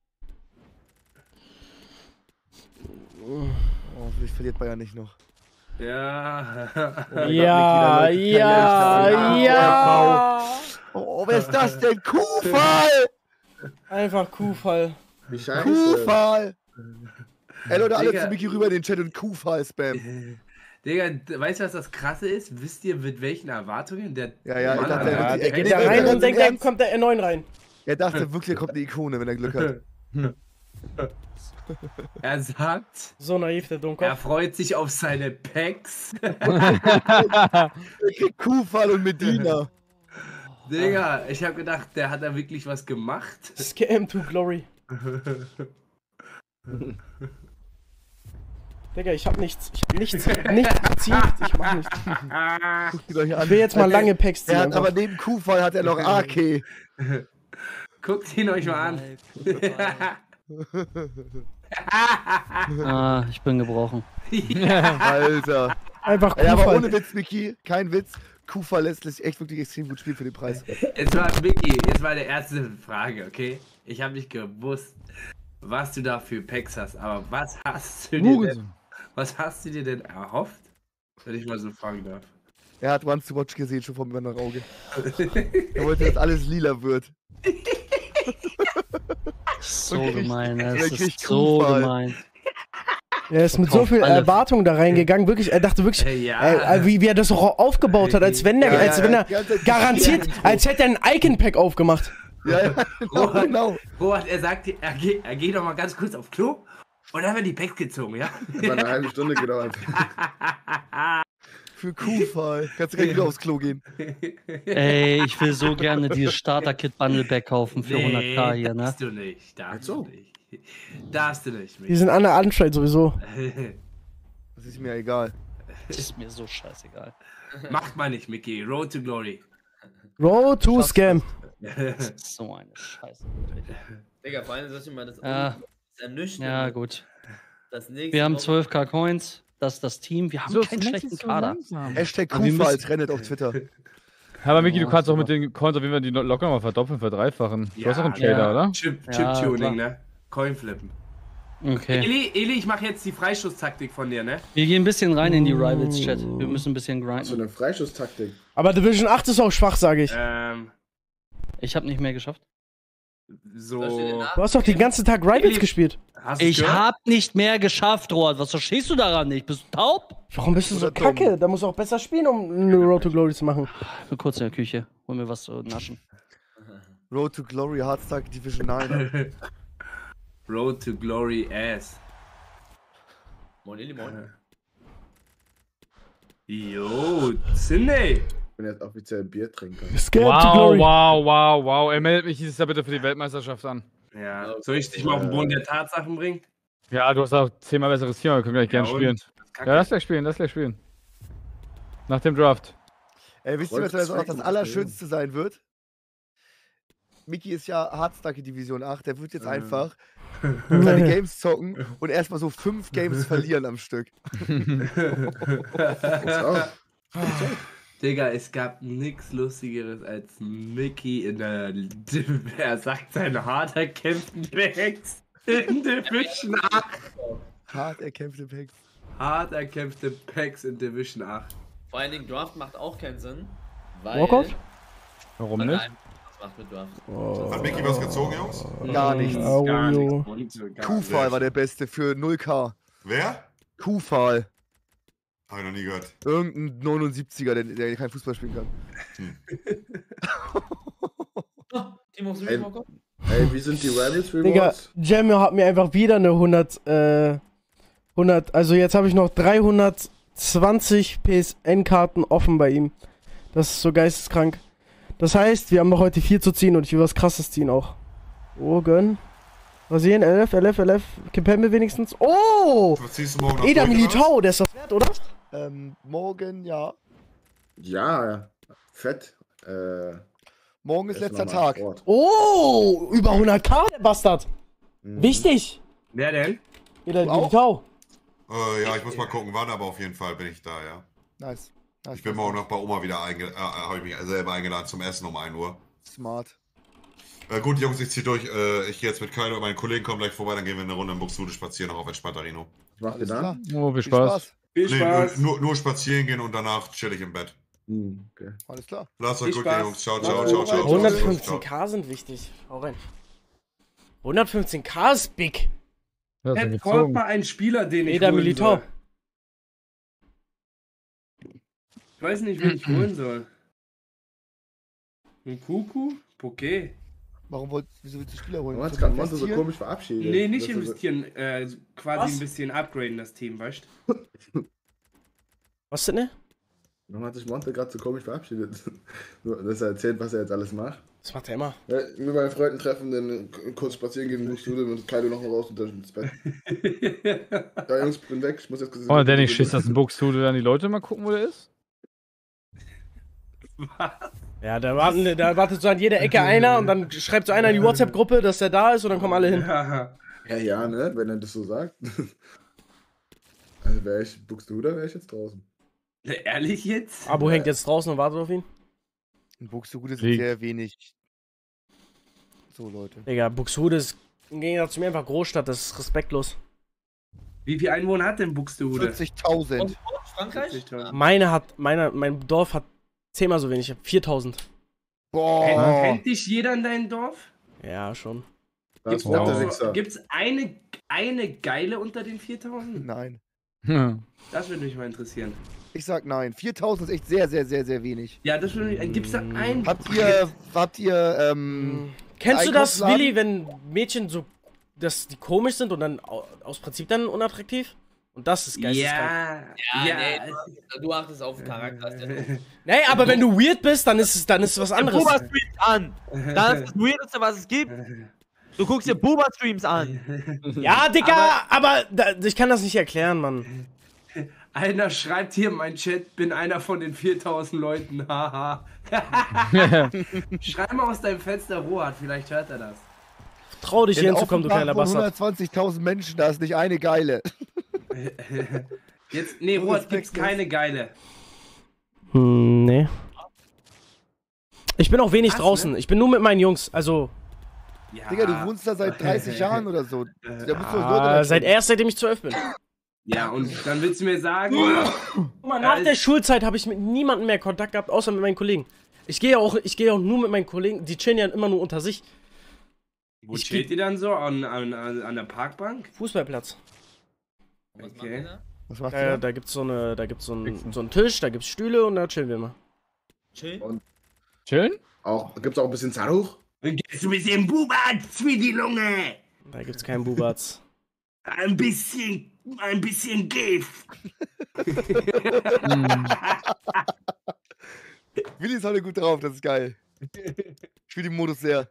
Oh, ich verliert Bayern nicht noch. Ja. Ja, ja, ja. Oh, wer ist das denn? Kuhfall! Einfach Kuhfall. Wie scheiße. Kuhfall! Ey Leute, alle Digga. zu Mickey rüber in den Chat und Kuhfall spam. Digga, weißt du, was das Krasse ist? Wisst ihr, mit welchen Erwartungen der Ja, ja, ich Mann dachte, hat? Der geht da rein und denkt, dann kommt der R9 rein. Er dachte wirklich, er kommt eine Ikone, wenn er Glück hat. Er sagt, So naiv, der er Dummkopf. freut sich auf seine Packs. Er kriegt Kuhfall und Medina. Digga, ich habe gedacht, der hat da wirklich was gemacht. Scam to Glory. Digga, ich hab nichts. Ich hab nichts gezielt. Ich mach nichts. Guckt ihn euch an. Ich will jetzt mal lange Packs ziehen. Er hat einfach. aber neben Kuhfall hat er noch AK. Guckt ihn euch mal an. Ah, ich bin gebrochen. Alter. Einfach Ey, aber ohne Kuhfall. Witz, Mickey, kein Witz. Kuhfall lässt sich echt wirklich extrem gut spielen für den Preis. Jetzt war Mickey, jetzt war der erste Frage, okay? Ich habe nicht gewusst, was du da für Packs hast, aber was hast du dir denn erhofft? Wenn ich mal so fragen darf. Er hat Once to Watch gesehen, schon vom anderen Auge. Er wollte, dass alles lila wird. So gemein, er das kriegt ist so Kuhfall. gemein. Er ist mit so viel Alle- Erwartung da reingegangen. Wirklich, er dachte wirklich, Ja. wie er das auch aufgebaut hat, als wenn er, Ja, als ja, wenn er die ganze Zeit garantiert, Intro. als hätte er ein Icon-Pack aufgemacht. Ja, ja, genau, genau. Robert, er sagt, er geht noch mal ganz kurz auf Klo und dann werden die Packs gezogen, ja? Das hat eine halbe Stunde gedauert. Für Kuhfall. Kannst du gleich wieder aufs Klo gehen. Ey, ich will so gerne dieses Starter-Kit-Bundle-Back kaufen für 100k hier, ne? Darfst du nicht, darfst So. du nicht. Darfst du nicht, Mickey. Die sind alle anscheinend sowieso. Das ist mir egal. Das ist mir so scheißegal. Macht mal nicht, Mickey. Road to Glory. Road to Scam. Das ist so eine Scheiße. Digga, vor allem soll ich mal das ernüchtern. Ja, gut. Das nächste Wir haben Woche- 12k Coins. Das ist das Team. Wir haben keinen schlechten Kader. Hashtag Aber wir Kufa als müssen- Reddit auf Twitter. Ja, aber Miki, du kannst auch mit den Coins auf jeden Fall die locker mal verdoppeln, verdreifachen. Du hast auch einen Trader, ja. oder? Chip-Tuning, ne? Coinflippen. Okay. Eli, ich mache jetzt die Freischusstaktik von dir, ne? Wir gehen ein bisschen rein in die Rivals-Chat. Wir müssen ein bisschen So grinden. eine Freischusstaktik. Aber Division 8 ist auch schwach, sage ich. Ich habe nicht mehr geschafft. So. Du hast doch den ganzen Tag Rivals gespielt. Ich hab nicht mehr geschafft, Roald. Was verstehst du daran nicht? Bist du taub? Warum bist du so kacke? Da musst du auch besser spielen, um eine Road to Glory zu machen. Nur kurz in der Küche. Hol mir was zu naschen. Road to Glory, Hardstack Division 9. Road to Glory Ass. Moin, Eli, moin. Jo, Sydney. Ich bin jetzt offiziell Biertrinker. Wow. Ey, meldet mich dieses Jahr bitte für die Weltmeisterschaft an. Ja, soll ich dich mal auf den Boden der Tatsachen bringen? Ja, du hast auch 10-mal besseres Team, aber wir können gleich gerne und? spielen. Ja, lass gleich spielen. Nach dem Draft. Ey, wisst ihr, was jetzt auch das Allerschönste sein wird? Miki ist ja Hardstack Division 8, der wird jetzt einfach seine Games zocken und erstmal so 5 Games verlieren am Stück. Digga, es gab nichts Lustigeres als Mickey in der. Er sagt seine hart erkämpften Packs in Division 8. Hart erkämpfte Packs. Hart erkämpfte Packs in Division 8. Vor allen Dingen Draft macht auch keinen Sinn. Weil. Walkout? Warum nicht? Nein, was macht mit Draft? Hat Mickey was gezogen, Jungs? Gar nichts. Gar jo. nichts. Kufal war der Beste für 0k. Wer? Kufal. Hab ich noch nie gehört. Irgendein 79er, der kein Fußball spielen kann. Timo, hast du Ey, mich mal Ey, wie sind die Rivals Digga, Rewards? Jamio hat mir einfach wieder eine 100, also jetzt habe ich noch 320 PSN-Karten offen bei ihm. Das ist so geisteskrank. Das heißt, wir haben noch heute 4 zu ziehen und ich will was krasses ziehen auch. Oh, gönn. Brasilien, LF, Kimpembe wenigstens. Oh! Was ziehst du morgen noch? Eder Militao, der ist das wert, oder? Morgen, ja. Ja, fett. Morgen ist Essen letzter wir mal Tag. Sport. Oh! Über 100k, der Bastard. Wichtig. Wer denn? Eder Militao. Ja, ich muss mal gucken, wann, aber auf jeden Fall bin ich da, ja. Nice. Ich bin morgen noch bei Oma wieder habe ich mich selber eingeladen zum Essen um 1 Uhr. Smart. Gut, Jungs, ich zieh durch. Ich gehe jetzt mit Kyle und meinen Kollegen kommen gleich vorbei, dann gehen wir eine Runde im Buxtehude spazieren, noch auf Entspanntarino. Was macht ihr da? Oh, viel Spaß. Viel Spaß. Nur spazieren gehen und danach chill ich im Bett. Okay. Alles klar. Lasst euch Viel gut gehen, Spaß. Jungs. Ciao. 115k sind wichtig. Hau rein. 115k ist big. Ja, ist ja Ed, call gezogen. mal einen Spieler, den ich Eder holen Militao. soll. Ich weiß nicht, wen ich holen soll. Ein Kuku? Okay. Wieso willst du Spieler holen? Warum hat Zum gerade Monte so Investieren? komisch verabschiedet? Nee, nicht Das ist- investieren. Quasi Was? ein bisschen upgraden, das Team, weißt du? Was denn, ne? Warum hat sich Monte gerade so komisch verabschiedet? Nur, dass er erzählt, was er jetzt alles macht. Das macht er immer. Ja, mit meinen Freunden treffen, dann kurz spazieren gehen, Buxtehude und Kaido noch mal raus und dann ins Bett. Ja, Jungs, bin weg. Ich muss jetzt kurz. Oh, Danny, schießt das ein Buxtehude, dann die Leute mal gucken, wo der ist? Ja, da wartet so an jeder Ecke einer und dann schreibt so einer in die WhatsApp-Gruppe, dass der da ist und dann kommen alle hin. Ja, ne, wenn er das so sagt. Also wäre ich Buxtehude, wäre ich jetzt draußen. Ehrlich jetzt? Abo hängt jetzt draußen und wartet auf ihn. In Buxtehude sind Krieg. sehr wenig. So, Leute. Digga, Buxtehude ist im Gegensatz zu mir einfach Großstadt, das ist respektlos. Wie viele Einwohner hat denn Buxtehude? 40.000. Frankreich? Mein Dorf hat 10-mal so wenig, ich hab 4000. Boah. Kennt dich jeder in deinem Dorf? Ja, schon. Gibt's, Wow. da Wichser. gibt's eine geile unter den 4000? Nein. Hm. Das würde mich mal interessieren. Ich sag nein. 4.000 ist echt sehr, sehr, sehr, sehr wenig. Ja, das würde mich. Gibt's da einen? Habt ihr, Kennst du das, Einkaufsladen? Willi, wenn Mädchen so, dass die komisch sind und dann aus Prinzip dann unattraktiv? Und das ist geisteskrank. Ja, Nee, du achtest auf Charakter. Ist ja doof. Nee, aber wenn du weird bist, dann ist es was anderes. Thomas tweet an. Das ist das Weirdeste, was es gibt. Du guckst dir Boomer-Streams an. Ja, Digga, aber ich kann das nicht erklären, Mann. Einer schreibt hier in meinen Chat, bin einer von den 4000 Leuten, haha. Schreib mal aus deinem Fenster, Rohat, vielleicht hört er das. Trau dich hier hinzukommen, du kleiner Bastard. 120.000 Menschen, da ist nicht eine Geile. Jetzt, nee, Rohat, gibt's keine Geile. Nee. Ich bin auch wenig draußen, ne? Ich bin nur mit meinen Jungs, also... Ja. Digga, du wohnst da seit 30 Jahren oder so. Seitdem ich 12 bin. Ja, und dann willst du mir sagen... Guck mal, nach der Schulzeit habe ich mit niemandem mehr Kontakt gehabt, außer mit meinen Kollegen. Ich gehe auch nur mit meinen Kollegen, die chillen ja immer nur unter sich. Wo chillt ihr dann so? An der Parkbank? Fußballplatz. Okay. Was macht ihr? Da gibt's so einen Tisch, da gibt's Stühle und da chillen wir immer. Chillen? Chillen? Gibt's auch ein bisschen Zaruch? Gehst du ein bisschen Bubatz für die Lunge? Da gibt's keinen Bubatz. Ein bisschen Gift. Willi ist heute gut drauf, das ist geil. Ich fühle den Modus sehr.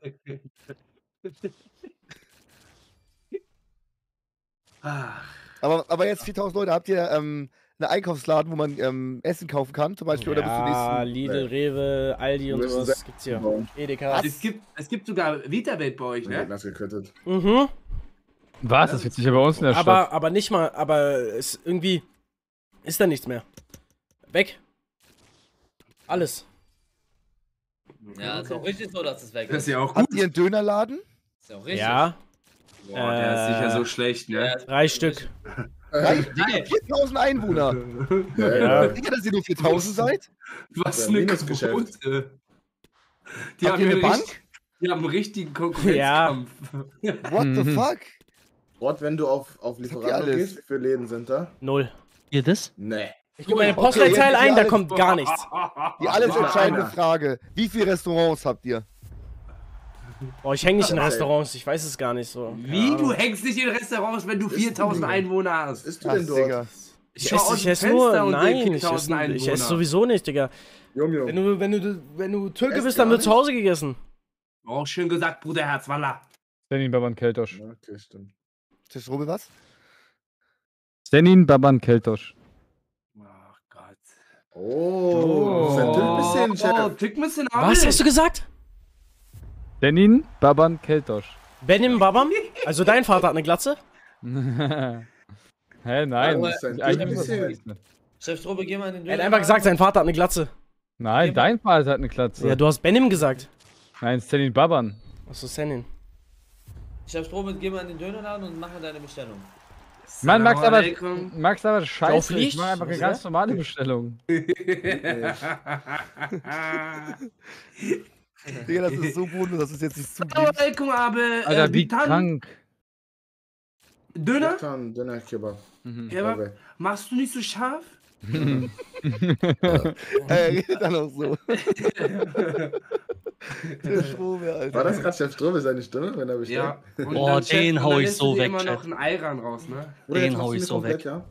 Aber jetzt 4000 Leute, habt ihr einen Einkaufsladen, wo man Essen kaufen kann, zum Beispiel? Ja, oder bist du nächsten, Lidl, Rewe, Aldi und sowas gibt's hier. Edeka. Es gibt sogar Vita-Welt bei euch, ne? Mhm. Was? Das wird sicher bei uns in der Stadt. Aber nicht mal, irgendwie ist da nichts mehr. Weg. Alles. Ja, ist auch richtig so, dass es weg ist. Das ist ja auch gut. Habt ihr einen Dönerladen? Ist ja auch richtig. Ja. Boah, der ist sicher so schlecht, ne? 3 Stück. 4000 Einwohner. Ja. Digga, dass ihr nur 4000 seid? Was eine Quote. Die Habt ihr eine Bank? Die haben einen richtigen Konkurrenzkampf. Ja. What the fuck? Ort, wenn du auf Lieferando gehst, wie viele Läden sind da? 0. Ihr das? Nee. Ich gebe meine Postleitzahl ein, da kommt gar nichts. Die alles entscheidende Frage. Wie viele Restaurants habt ihr? Boah, ich hänge nicht in Restaurants, ich weiß es gar nicht so. Wie? Du hängst nicht in Restaurants, wenn du 4000 Einwohner hast? Ist du denn dort? Digga. Ich esse nur, nein, ich esse sowieso nicht, Digga. Wenn du Türke bist, dann wird zu Hause gegessen. Auch schön gesagt, Bruderherz, Wallah. Senin Baban Keltosch. Okay, stimmt. Ist Robbe was? Senin Baban Keltosch. Ach Gott. Oh, ein bisschen Was hast du gesagt? Senin Baban Keltosch. Benim Babam? Also dein Vater hat eine Glatze? Hä, nein. Chef Strobe, geh mal in den Döner. Er hat einfach gesagt, sein Vater hat eine Glatze. Nein, dein Vater hat eine Glatze. Ja, du hast Benim gesagt. Nein, Senin Baban. Achso, Senin. Chef Strobe, geh mal in den Dönerladen und mache deine Bestellung. Mann, Max aber scheiße. Ich mach einfach eine ganz normale Bestellung. Digga, das ist so bodenlos, dass es jetzt nicht zugeht. Alter, wie krank. Döner? Döner, Kebab. Kebab? Machst du nicht so scharf? Redet dann auch so. Der Strobe, Alter. War das gerade Chef Strobe, seine Stimme, wenn er bestellt? Ja. Und oh, den hau ich so weg, immer noch ein Ei ran raus, ne? Den hau ich so weg. Ja?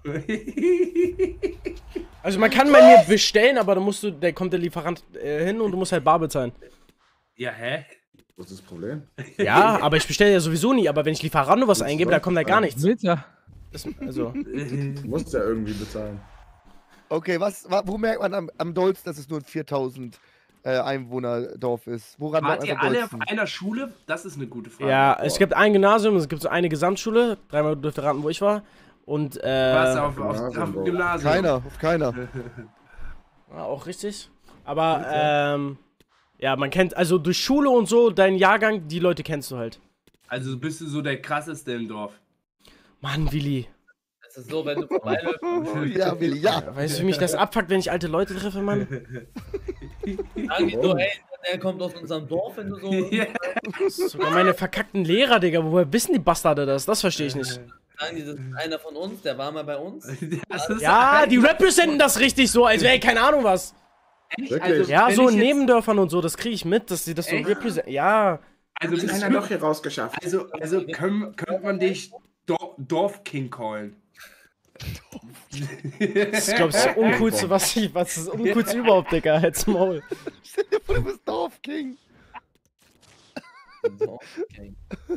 Also man kann bei mir bestellen, aber da kommt der Lieferant hin und du musst halt bar bezahlen. Ja, hä? Was ist das Problem? Ja, aber ich bestelle ja sowieso nie, aber wenn ich Lieferando was eingebe, da kommt da gar nichts. Also. Du musst ja irgendwie bezahlen. Okay, wo merkt man am dollsten, dass es nur ein 4000 Einwohner-Dorf ist? Woran wart ihr alle auf einer Schule? Das ist eine gute Frage. Ja, es gibt ein Gymnasium, es gibt so eine Gesamtschule, 3-mal dürft ihr raten, wo ich war. Und, Was, auf dem Gymnasium? Auf keiner. Ja, auch richtig. Aber, ja, man kennt, also durch Schule und so, deinen Jahrgang, die Leute kennst du halt. Also bist du so der krasseste im Dorf. Mann, Willi. Das ist so, wenn du vorbeiläufst. Ja, Willi, ja. Weißt du, wie mich das abfuckt, wenn ich alte Leute treffe, Mann? Sagen die so, ey, der kommt aus unserem Dorf, wenn du so... Sogar meine verkackten Lehrer, Digga, woher wissen die Bastarde das? Das verstehe ich nicht. Sagen die, das ist einer von uns, der war mal bei uns. Ja, die representen das richtig so, als wäre keine Ahnung was. Also, ja, so in Nebendörfern und so, das kriege ich mit, dass sie das so representieren. Ja. Also ist einer doch hier rausgeschafft. Also könnte man dich Dorfking callen. Das ist, glaube ich, das Uncoolste, was das Uncoolste überhaupt, Digga, halt's Maul. Stell dir vor, du bist Dorfking. So, okay.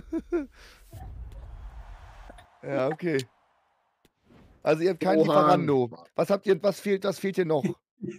Ja, okay. Also ihr habt kein Lieferando. Was fehlt hier noch?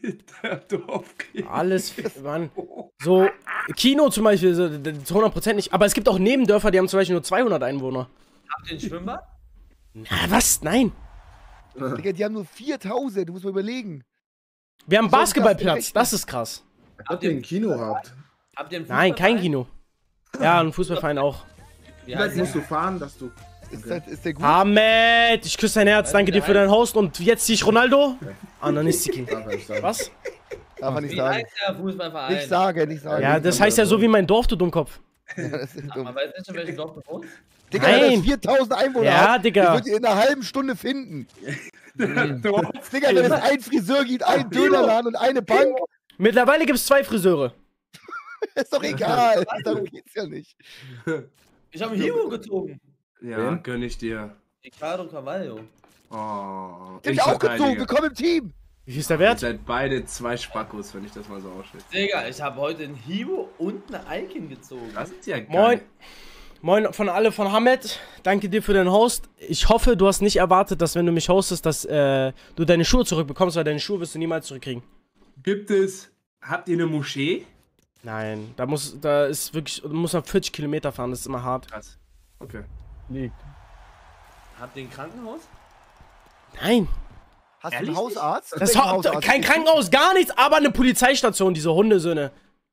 Alles, Mann. So, Kino zum Beispiel, so, zu 100% nicht. Aber es gibt auch Nebendörfer, die haben zum Beispiel nur 200 Einwohner. Habt ihr ein Schwimmbad? Na, was? Nein. Digga, die haben nur 4000, du musst mal überlegen. Wir haben einen Basketballplatz, das ist krass. Habt ihr ein Kino habt? Habt ihr einen Nein, kein Kino. Ja, ein Fußballverein auch. Wie weit musst du fahren, dass du... Ist der gut? Ahmed, ich küsse dein Herz, danke dir für dein Host und jetzt zieh ich Ronaldo. Ananistiki. Was? Darf man nicht Wie sagen. heißt der Fußballverein? Nicht sagen. Ja, das heißt ja so wie mein Dorf, du Dummkopf. Ja, das ist dumm. Man weiß nicht, in welchem Dorf du wohnst? Digga, Nein. das 4000 Einwohner Ja, hat, Digga. ich würde ihn in einer halben Stunde finden. Digga, wenn es ein Friseur gibt, ein Dönerladen und eine Bank, Mittlerweile gibt es 2 Friseure. ist doch egal. Darum geht's ja nicht. Ich habe einen Hero gezogen. Ja, gönn ich dir. Ricardo Carvalho. Oh, Den hab ich auch gezogen, willkommen im Team. Wie viel ist der Ihr Wert? seid beide 2 Spackos, wenn ich das mal so ausschätze. Digga, ich habe heute einen Hero und eine Icon gezogen. Das ist ja geil. Moin. Moin von alle von Hamed. Danke dir für den Host. Ich hoffe, du hast nicht erwartet, dass wenn du mich hostest, dass du deine Schuhe zurückbekommst, weil deine Schuhe wirst du niemals zurückkriegen. Habt ihr eine Moschee? Nein, da muss man 40 Kilometer fahren, das ist immer hart. Krass. Okay. Liegt. Habt ihr ein Krankenhaus? Nein. Hast du einen Hausarzt? Das kein Krankenhaus, gar nichts, aber eine Polizeistation, diese Hundesöhne.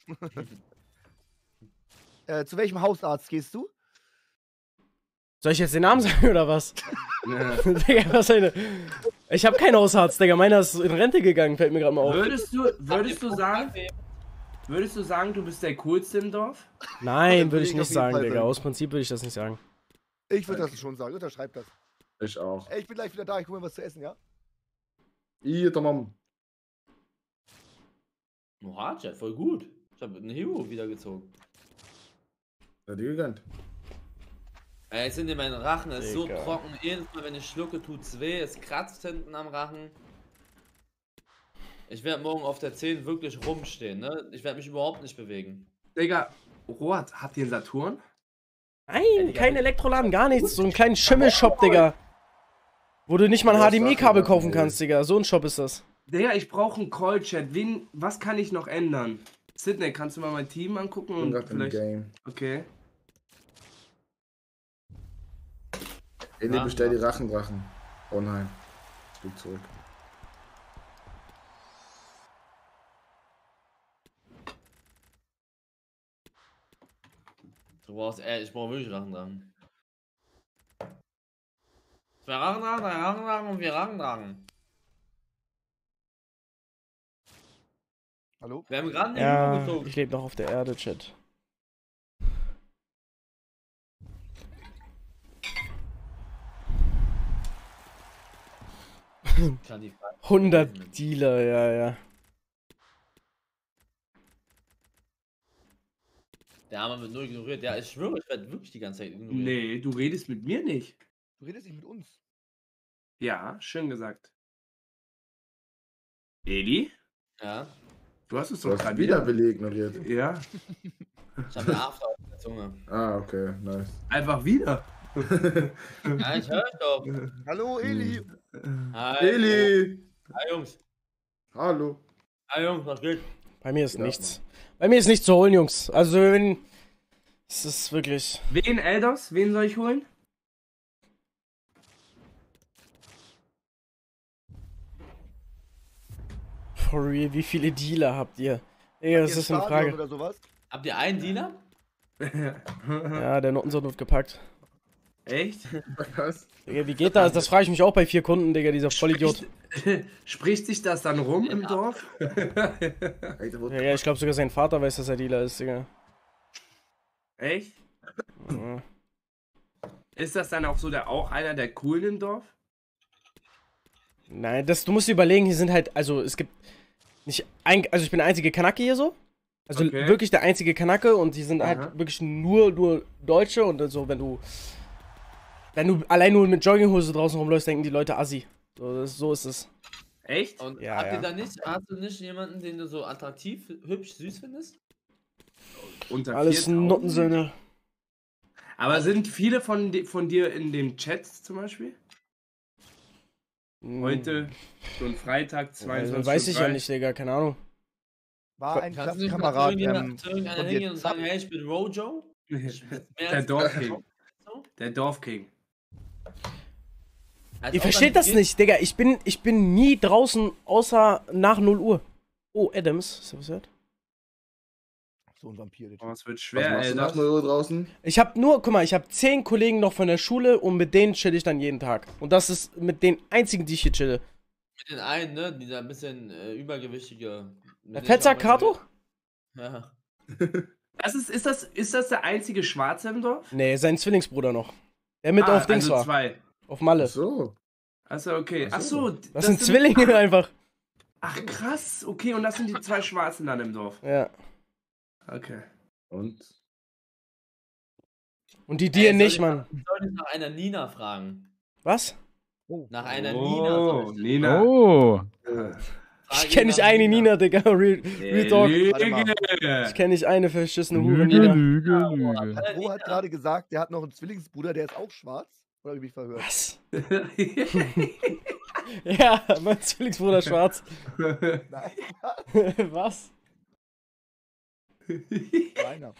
Zu welchem Hausarzt gehst du? Soll ich jetzt den Namen sagen oder was? Digga, was eine. Ich habe keinen Hausarzt, Digga. Meiner ist in Rente gegangen, fällt mir gerade mal auf. Würdest du sagen, du bist der Coolste im Dorf? Nein, würde ich nicht sagen, Digga. Aus Prinzip würde ich das nicht sagen. Ich würde das schon sagen, unterschreib das. Ich auch. Ey, ich bin gleich wieder da, ich hole mir was zu essen, ja? Hier, Tamam. Oh, Hardjet, voll gut. Ich habe einen Hero wieder gezogen. Ja, die gegönnt. Ey, jetzt sind in meinen Rachen, es ist so Digga. trocken. Jedes Mal, wenn ich schlucke, tut's weh. Es kratzt hinten am Rachen. Ich werde morgen auf der 10 wirklich rumstehen, ne? Ich werde mich überhaupt nicht bewegen. Digga, Rohat, habt ihr einen Saturn? Nein, kein Elektroladen, gar nichts. So einen kleinen Schimmelshop, Digga. Wo du nicht mal ein HDMI-Kabel kaufen kannst, Digga. So ein Shop ist das. Digga, ich brauche einen Call-Chat. Was kann ich noch ändern? Sydney, kannst du mal mein Team angucken? Ich bin Und grad im vielleicht... Game. Okay. Eli, bestell die Rachendrachen. Oh nein. Stück zurück. Du brauchst, ich brauche wirklich Rachendrachen. 2 Rachendrachen, 3 Rachendrachen und 4 Rachendrachen. Hallo? Wir haben gerade einen Ja, Hero gezogen. ich lebe noch auf der Erde, Chat. Kann die Frage- 100 Dealer, ja. Der Arme wird nur ignoriert. Ja, ich schwöre, ich werde wirklich die ganze Zeit ignoriert. Nee, du redest mit mir nicht. Du redest nicht mit uns. Ja, schön gesagt. Eli? Ja. Du hast es Du doch hast gerade wieder Willi ignoriert. Ja. Ich habe eine After auf der Zunge. Ah, okay, nice. Einfach wieder. Ja, ich höre doch. Hallo, Eli. Hi. Eli! Hi, Jungs. Hallo. Hi, Jungs, was geht? Bei mir ist nichts. Bei mir ist nichts zu holen, Jungs. Also, wenn. Es ist wirklich. Wen, Eldos? Wen soll ich holen? For real, wie viele Dealer habt ihr? Digga, das ist eine Frage. Oder sowas? Habt ihr einen Dealer? Ja, der Nottensohn wird gepackt. Echt? Was? Digga, wie geht das? Das frage ich mich auch bei 4 Kunden, Digga, dieser Vollidiot. Spricht sich das dann rum im Dorf? Ja, ich glaube sogar sein Vater weiß, dass er Dealer ist, Digga. Echt? Ja. Ist das dann auch so auch einer der coolen im Dorf? Nein, du musst dir überlegen, hier sind halt, also es gibt nicht also ich bin der einzige Kanake hier so. Also Okay. wirklich der einzige Kanake und die sind halt wirklich nur Deutsche und so, wenn du allein nur mit Jogginghose draußen rumläufst, denken die Leute Assi. So ist es. Echt? Und Ja, habt ja. ihr da nicht, hast du nicht jemanden, den du so attraktiv, hübsch, süß findest? Unter Alles 4000? Nottensöhne. Aber sind viele von dir in den Chats zum Beispiel? Heute, so ein Freitag, 22 Weiß ich ja nicht, Digga, keine Ahnung. War ein Kannst du nicht Klassenkamerad zu irgendeiner hingehen und sagen, hey, ich bin Rojo? Der Dorfking. Der Dorfking. Ihr versteht das nicht, Digga. Ich bin nie draußen, außer nach 0 Uhr. Oh, Adams. Ist das was gehört? So ein Vampir. Oh, es wird schwer, ey. Nach 0 Uhr draußen? Ich habe nur, guck mal, ich habe 10 Kollegen noch von der Schule und mit denen chill ich dann jeden Tag. Und das ist mit den einzigen, die ich hier chille. Mit den einen, ne? Dieser ein bisschen übergewichtige. Der Fettsack-Kato? Ja. Ist das der einzige Schwarze im Dorf? Nee, sein Zwillingsbruder noch. Der mit auf Dings also war. 2. Auf Malle. Ach so. Achso, okay. Achso. Das sind Zwillinge einfach. Ach, krass. Okay, und das sind die 2 Schwarzen dann im Dorf. Ja. Okay. Und die dir nicht, Mann. Ich sollte nach einer Nina fragen. Was? Nach einer Nina. Nina. Oh. Ich kenne nicht eine Nina, Digga. Real Talk. Ich kenne nicht eine verschissene Hure Nina. Wo hat gerade gesagt, der hat noch einen Zwillingsbruder, der ist auch schwarz? Oder hab ich mich verhört? Was? Ja, mein Zwillingsbruder schwarz. Nein. Was? Meiner.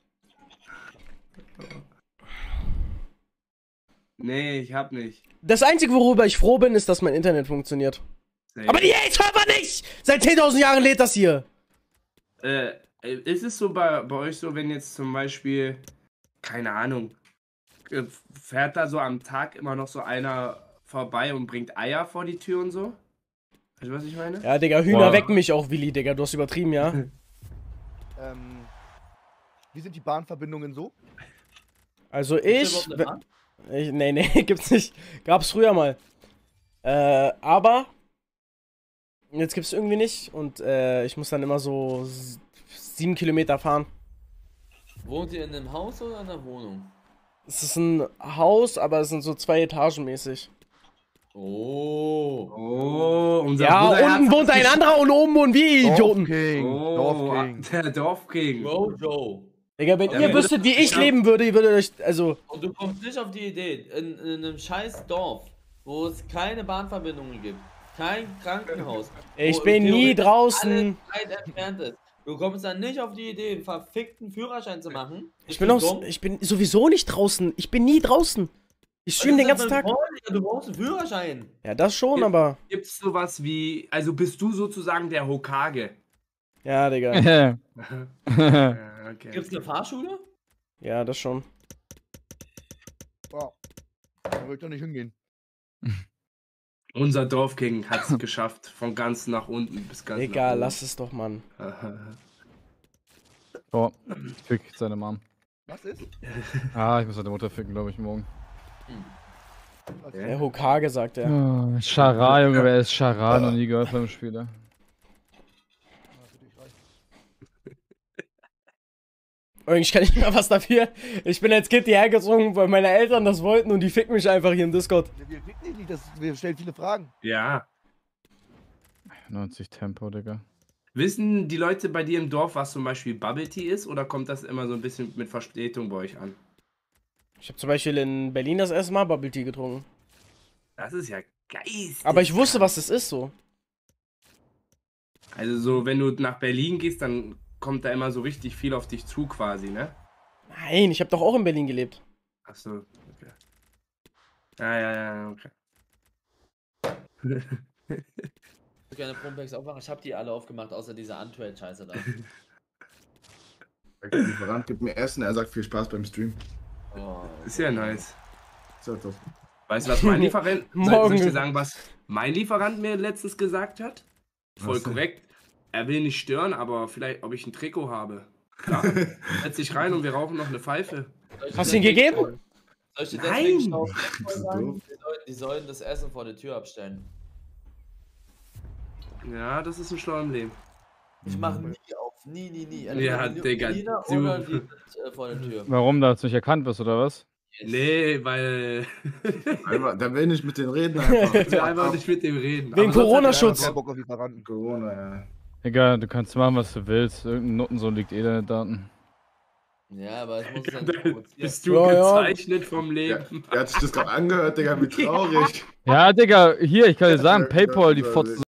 Nee, ich hab nicht. Das Einzige, worüber ich froh bin, ist, dass mein Internet funktioniert. Aber die Server nicht! Seit 10.000 Jahren lädt das hier! Ist es so bei euch so, wenn jetzt zum Beispiel, keine Ahnung, fährt da so am Tag immer noch so einer vorbei und bringt Eier vor die Tür und so? Weißt du, was ich meine? Ja, Digga, Hühner wecken mich auch, Willi, Digga. Du hast übertrieben, ja? Wie sind die Bahnverbindungen so? Also nee, gibt's nicht. Gab's früher mal. Aber jetzt gibt's irgendwie nicht und ich muss dann immer so 7 Kilometer fahren. Wohnt ihr in einem Haus oder in einer Wohnung? Es ist ein Haus, aber es sind so 2 Etagen mäßig. Oh, unser ja, Bruder unten wohnt ein anderer und oben wohnen wir Idioten. Dorfking. Der Dorfking. Rojo. Digga, wenn ihr wüsstet, wie ich leben würde, ihr würdet euch, also... Und du kommst nicht auf die Idee, in einem scheiß Dorf, wo es keine Bahnverbindungen gibt, kein Krankenhaus. Ich bin nie draußen. Alles weit entfernt ist. Du kommst dann nicht auf die Idee, einen verfickten Führerschein zu machen. Ich bin sowieso nicht draußen. Ich bin nie draußen. Ich stream den ganzen Tag. Du brauchst einen Führerschein. Ja, das schon, aber... Gibt's sowas wie, also bist du sozusagen der Hokage? Ja, Digga. Okay. Gibt's eine Fahrschule? Ja, das schon. Wow. Da will ich doch nicht hingehen. Unser Dorfking hat's geschafft, von ganz nach unten bis ganz Egal, nach oben. lass es doch, Mann. Oh, fick seine Mom. Was ist? Ah, ich muss seine Mutter ficken, glaube ich, morgen. Der Hokage, sagt er. Oh, Chara, Junge, wer ist Chara? Noch nie gehört beim Spieler. Ich kann nicht mehr was dafür. Ich bin als Kind hierher gezogen, weil meine Eltern das wollten und die ficken mich einfach hier im Discord. Wir ficken dich nicht, wir stellen viele Fragen. Ja. 90 Tempo, Digga. Wissen die Leute bei dir im Dorf, was zum Beispiel Bubble Tea ist, oder kommt das immer so ein bisschen mit Verspätung bei euch an? Ich habe zum Beispiel in Berlin das erste Mal Bubble Tea getrunken. Das ist ja geistig. Aber ich wusste, was es ist, so. Also so, wenn du nach Berlin gehst, dann kommt da immer so richtig viel auf dich zu quasi, ne? Nein, ich habe doch auch in Berlin gelebt. Ach so, okay. Ja, okay. Ich gerne Prompex aufmachen. Ich habe die alle aufgemacht, außer dieser Untrade-Scheiße da. Der Lieferant gibt mir Essen, er sagt viel Spaß beim Stream. Oh, ist ja nice. So, das. Weißt du, was mein Lieferant... Soll ich dir sagen, was mein Lieferant mir letztens gesagt hat? Voll korrekt. Er will nicht stören, aber vielleicht, ob ich ein Trikot habe. Klar. Setz dich rein und wir rauchen noch eine Pfeife. Hast du ihn gegeben? Soll ich dir deswegen sagen? Die sollen das Essen vor der Tür abstellen. Ja, das ist ein schlauer im Leben. Ich mache nie auf. Nie. Ja, Digga. Oder die sind vor der Tür. Warum, da du nicht erkannt wirst, oder was? Nee, weil... Der will nicht mit denen reden einfach. Der will einfach nicht mit dem reden. Wegen Corona-Schutz. Bock auf Lieferanten. Corona, ja. Egal, du kannst machen, was du willst. Irgendein Nuttensohn liegt eh deine Daten. Ja, aber es muss ja nicht provozieren. Bist du gezeichnet vom Leben? Der hat sich das gerade angehört, Digga, wie traurig. Ja, Digga, hier, ich kann dir sagen, PayPal, die Fotzen.